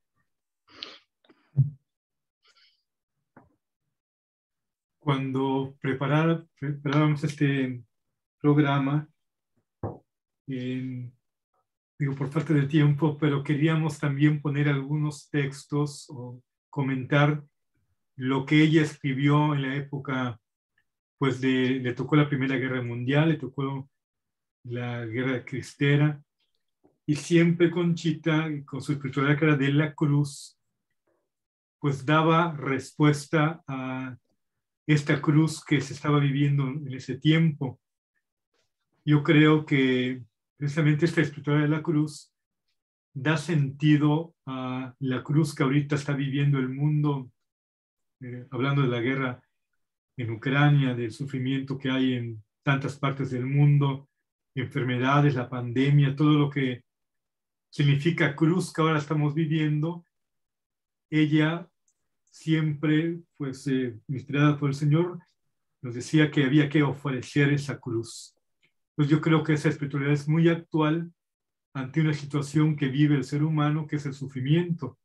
Cuando preparar, preparábamos este programa, eh, digo por falta de tiempo, pero queríamos también poner algunos textos o comentar lo que ella escribió en la época, pues de, le tocó la Primera Guerra Mundial, le tocó la Guerra Cristera, y siempre Conchita, con su espiritualidad que era de la cruz, pues daba respuesta a esta cruz que se estaba viviendo en ese tiempo. Yo creo que precisamente esta espiritualidad de la cruz da sentido a la cruz que ahorita está viviendo el mundo, eh, hablando de la guerra en Ucrania, del sufrimiento que hay en tantas partes del mundo, enfermedades, la pandemia, todo lo que significa cruz que ahora estamos viviendo. Ella siempre, pues, eh, inspirada por el Señor, nos decía que había que ofrecer esa cruz. Pues yo creo que esa espiritualidad es muy actual ante una situación que vive el ser humano, que es el sufrimiento.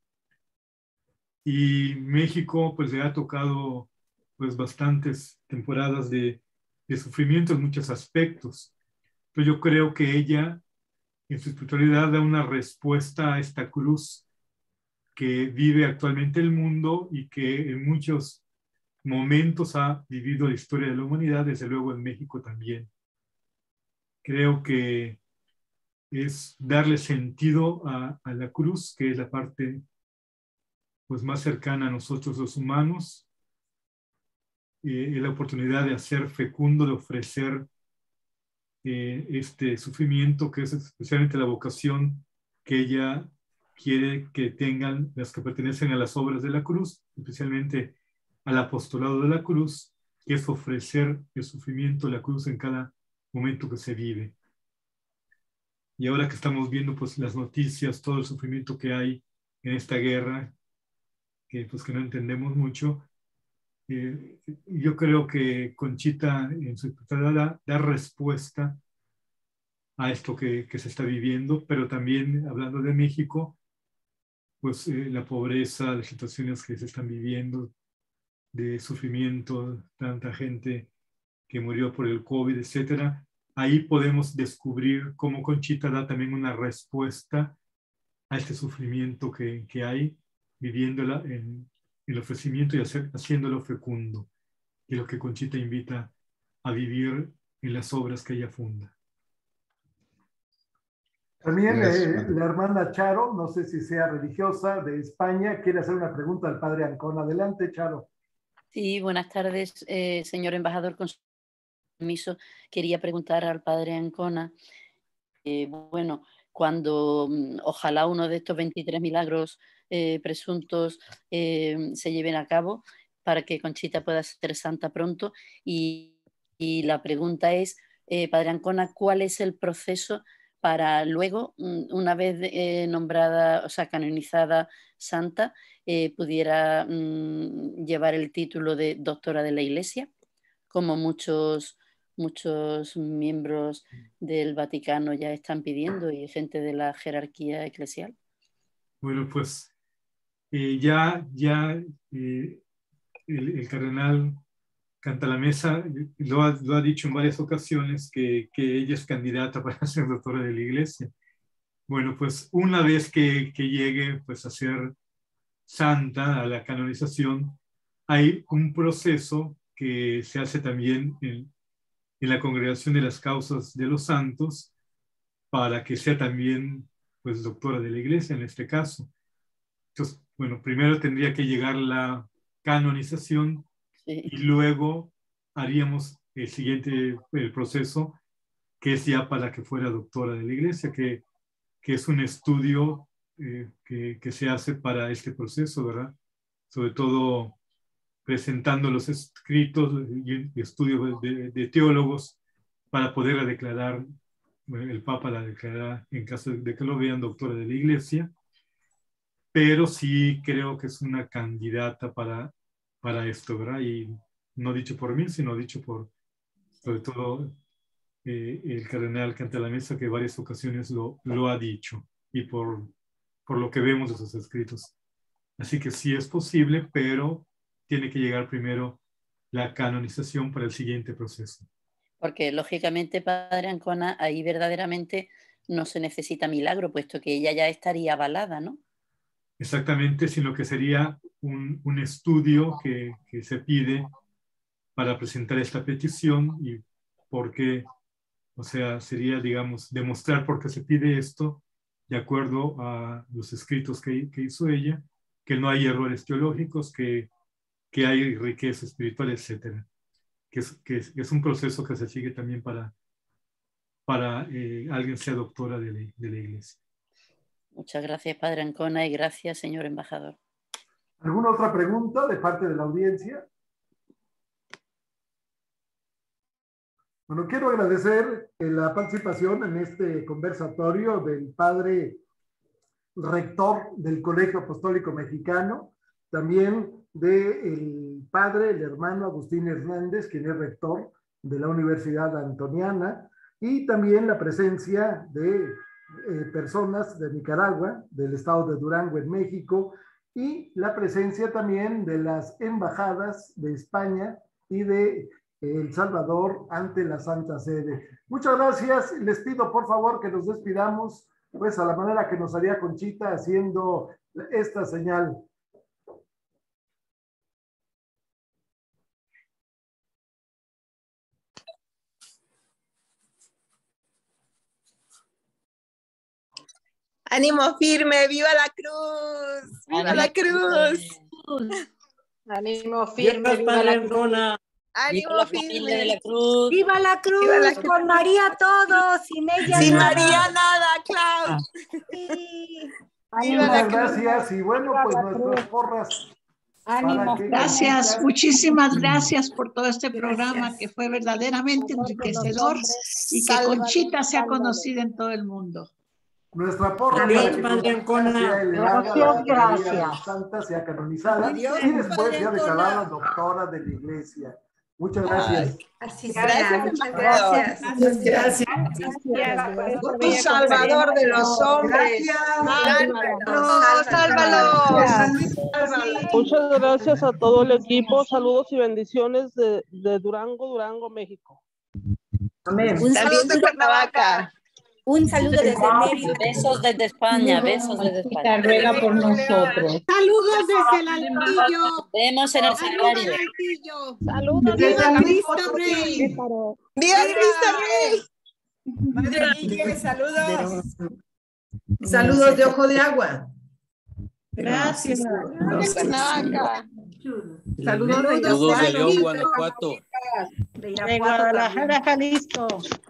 Y México, pues, le ha tocado, pues, bastantes temporadas de, de sufrimiento en muchos aspectos. Pero yo creo que ella, en su espiritualidad, da una respuesta a esta cruz que vive actualmente el mundo y que en muchos momentos ha vivido la historia de la humanidad, desde luego en México también. Creo que es darle sentido a, a la cruz, que es la parte, pues, más cercana a nosotros los humanos, eh, la oportunidad de hacer fecundo, de ofrecer eh, este sufrimiento, que es especialmente la vocación que ella quiere que tengan las que pertenecen a las obras de la cruz, especialmente al apostolado de la cruz, que es ofrecer el sufrimiento de la cruz en cada momento que se vive. Y ahora que estamos viendo, pues, las noticias, todo el sufrimiento que hay en esta guerra, que, pues, que no entendemos mucho, eh, yo creo que Conchita en su espiritualidad da, da respuesta a esto que, que se está viviendo, pero también hablando de México, pues eh, la pobreza, las situaciones que se están viviendo, de sufrimiento, tanta gente que murió por el COVID, etcétera. Ahí podemos descubrir cómo Conchita da también una respuesta a este sufrimiento que, que hay, viviéndola en el ofrecimiento y hacer, haciéndolo fecundo, y lo que Conchita invita a vivir en las obras que ella funda. También eh, la hermana Charo, no sé si sea religiosa, de España, quiere hacer una pregunta al padre Ancona. Adelante, Charo. Sí, buenas tardes, eh, señor embajador. Con su permiso, quería preguntar al padre Ancona, eh, bueno, cuando mm, ojalá uno de estos veintitrés milagros eh, presuntos eh, se lleven a cabo para que Conchita pueda ser santa pronto. Y, y la pregunta es, eh, padre Ancona, ¿cuál es el proceso para luego, una vez eh, nombrada, o sea, canonizada santa, eh, pudiera mm, llevar el título de doctora de la Iglesia, como muchos, muchos miembros del Vaticano ya están pidiendo y gente de la jerarquía eclesial? Bueno, pues eh, ya, ya eh, el, el cardenal Cantalamessa lo ha, lo ha dicho en varias ocasiones que, que ella es candidata para ser doctora de la Iglesia. Bueno, pues una vez que, que llegue pues, a ser santa, a la canonización, hay un proceso que se hace también en, en la Congregación de las Causas de los Santos para que sea también pues, doctora de la Iglesia en este caso. Entonces, bueno, primero tendría que llegar la canonización sí. y luego haríamos el siguiente el proceso, que es ya para que fuera doctora de la Iglesia, que, que es un estudio eh, que, que se hace para este proceso, ¿verdad? Sobre todo presentando los escritos y estudios de, de teólogos para poder declarar, bueno, el Papa la declarará en caso de que lo vean doctora de la Iglesia, pero sí creo que es una candidata para, para esto, ¿verdad? Y no dicho por mí, sino dicho por, sobre todo, eh, el cardenal Cantalamessa, que varias ocasiones lo, lo ha dicho, y por, por lo que vemos de sus escritos. Así que sí es posible, pero tiene que llegar primero la canonización para el siguiente proceso. Porque, lógicamente, Padre Ancona, ahí verdaderamente no se necesita milagro, puesto que ella ya estaría avalada, ¿no? Exactamente, sino que sería un, un estudio que, que se pide para presentar esta petición y por qué, o sea, sería, digamos, demostrar por qué se pide esto de acuerdo a los escritos que, que hizo ella, que no hay errores teológicos, que, que hay riqueza espiritual, etcétera. Que es, que, es, que es un proceso que se sigue también para, para eh, alguien sea doctora de la, de la Iglesia. Muchas gracias, Padre Ancona, y gracias, señor embajador. ¿Alguna otra pregunta de parte de la audiencia? Bueno, quiero agradecer la participación en este conversatorio del padre rector del Colegio Apostólico Mexicano, también del padre, el hermano Agustín Hernández, quien es rector de la Universidad Antoniana, y también la presencia de eh, personas de Nicaragua, del estado de Durango en México, y la presencia también de las embajadas de España y de El Salvador ante la Santa Sede. Muchas gracias. Les pido por favor que nos despidamos pues a la manera que nos haría Conchita haciendo esta señal. Ánimo firme, viva la cruz, viva la cruz. Ánimo firme, viva la cruz. Ánimo firme de la cruz. Viva la cruz, viva la cruz. Con María todo, sin ella sin nada. María nada, Clau. Sí. Muchas gracias y bueno, pues nuestras porras. Ánimo. Gracias, muchísimas gracias por todo este programa gracias. Que fue verdaderamente enriquecedor y que Conchita sea conocida en todo el mundo. Nuestra porra Adiós, para que sea elevada, gracias, gracias. Santa sea canonizada Adiós, y después sea declarada doctora de la Iglesia. Muchas gracias. Así gracias, muchas gracias. Gracias. gracias. gracias. Un salvador de los hombres. Sálvalo, sálvalo. Muchas gracias a todo el equipo. Saludos y bendiciones de, de Durango, Durango, México. Amén. Un saludo de Cuernavaca. Un saludo desde Mérida. Besos desde España, besos desde España. Ruega por nosotros. Saludos desde el Altillo. Vemos en el santuario. Saludos desde Cristo Rey. ¡Viva Cristo Rey! Madre Guille, saludos. Saludos de Ojo de Agua. Gracias. Saludos de Cuernavaca. Saludos de León, Guanajuato. De Guadalajara, Jalisco.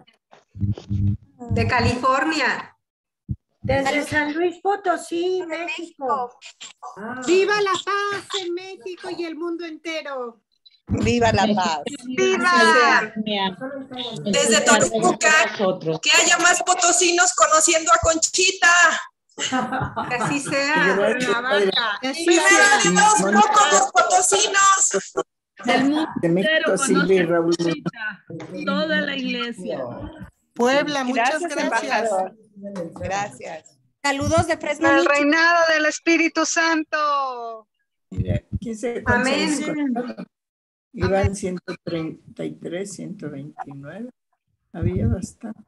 De California. Desde San Luis Potosí, México. Ah. Viva la paz en México y el mundo entero. Viva la paz. Viva. Desde Toluca. Que haya más potosinos conociendo a Conchita. Que así sea. Primero Dios, no con los potosinos. Del mundo entero conoce a Conchita. Toda la iglesia. Puebla, muchas gracias. Gracias. gracias. Saludos de Fresno. El reinado del Espíritu Santo. Amén. Iban ciento treinta y tres, ciento veintinueve. Había bastante.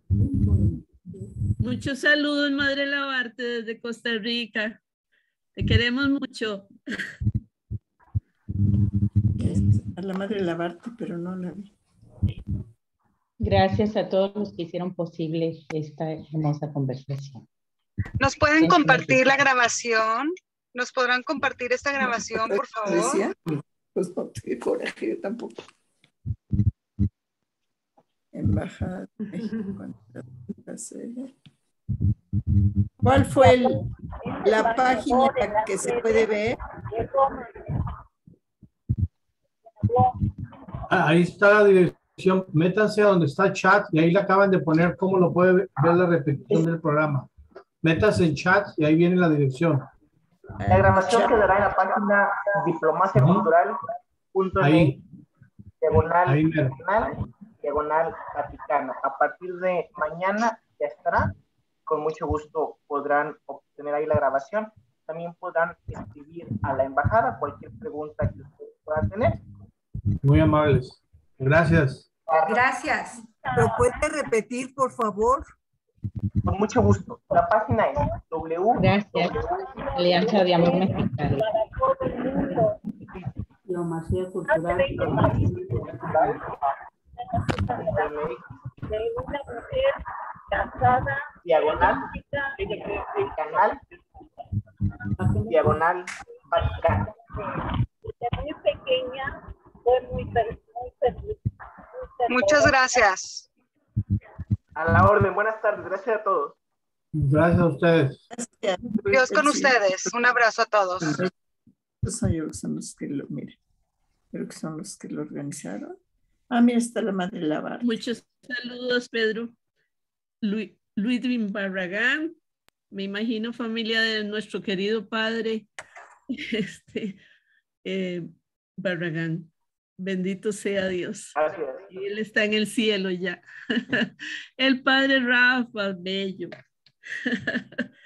Muchos saludos, Madre Labarte, desde Costa Rica. Te queremos mucho. A la Madre Labarte, pero no la vi. Gracias a todos los que hicieron posible esta hermosa conversación. ¿Nos pueden compartir la grabación? ¿Nos podrán compartir esta grabación, por favor? Pues no, qué coraje, yo tampoco. Embajada de México. ¿Cuál fue el, la página que se puede ver? Ahí está la dirección. Métanse a donde está el chat y ahí le acaban de poner cómo lo puede ver la repetición del programa. Métanse en chat y ahí viene la dirección. La grabación quedará en la página diplomacia cultural punto net, diagonal nacional, diagonal Vaticano. A partir de mañana ya estará. Con mucho gusto podrán obtener ahí la grabación. También podrán escribir a la embajada cualquier pregunta que ustedes puedan tener. Muy amables. Gracias. Gracias. ¿Lo puede repetir, por favor? Con mucho gusto. La página es W. Gracias. Alianza de Amor Mexicano. Diplomacia cultural. Diagonal. Canal. Diagonal. Vaticano. Muy pequeña, fue muy feliz. Muchas gracias. A la orden. Buenas tardes. Gracias a todos. Gracias a ustedes. Dios con ustedes. Un abrazo a todos. Yo son los que lo, mire, creo que son los que lo organizaron. Ah, mira, está la Madre Labarte. Muchos saludos, Pedro. Luis, Luis Barragán, me imagino familia de nuestro querido padre, este, eh, Barragán. Bendito sea Dios. Gracias. Y él está en el cielo ya. El padre Rafa, bello.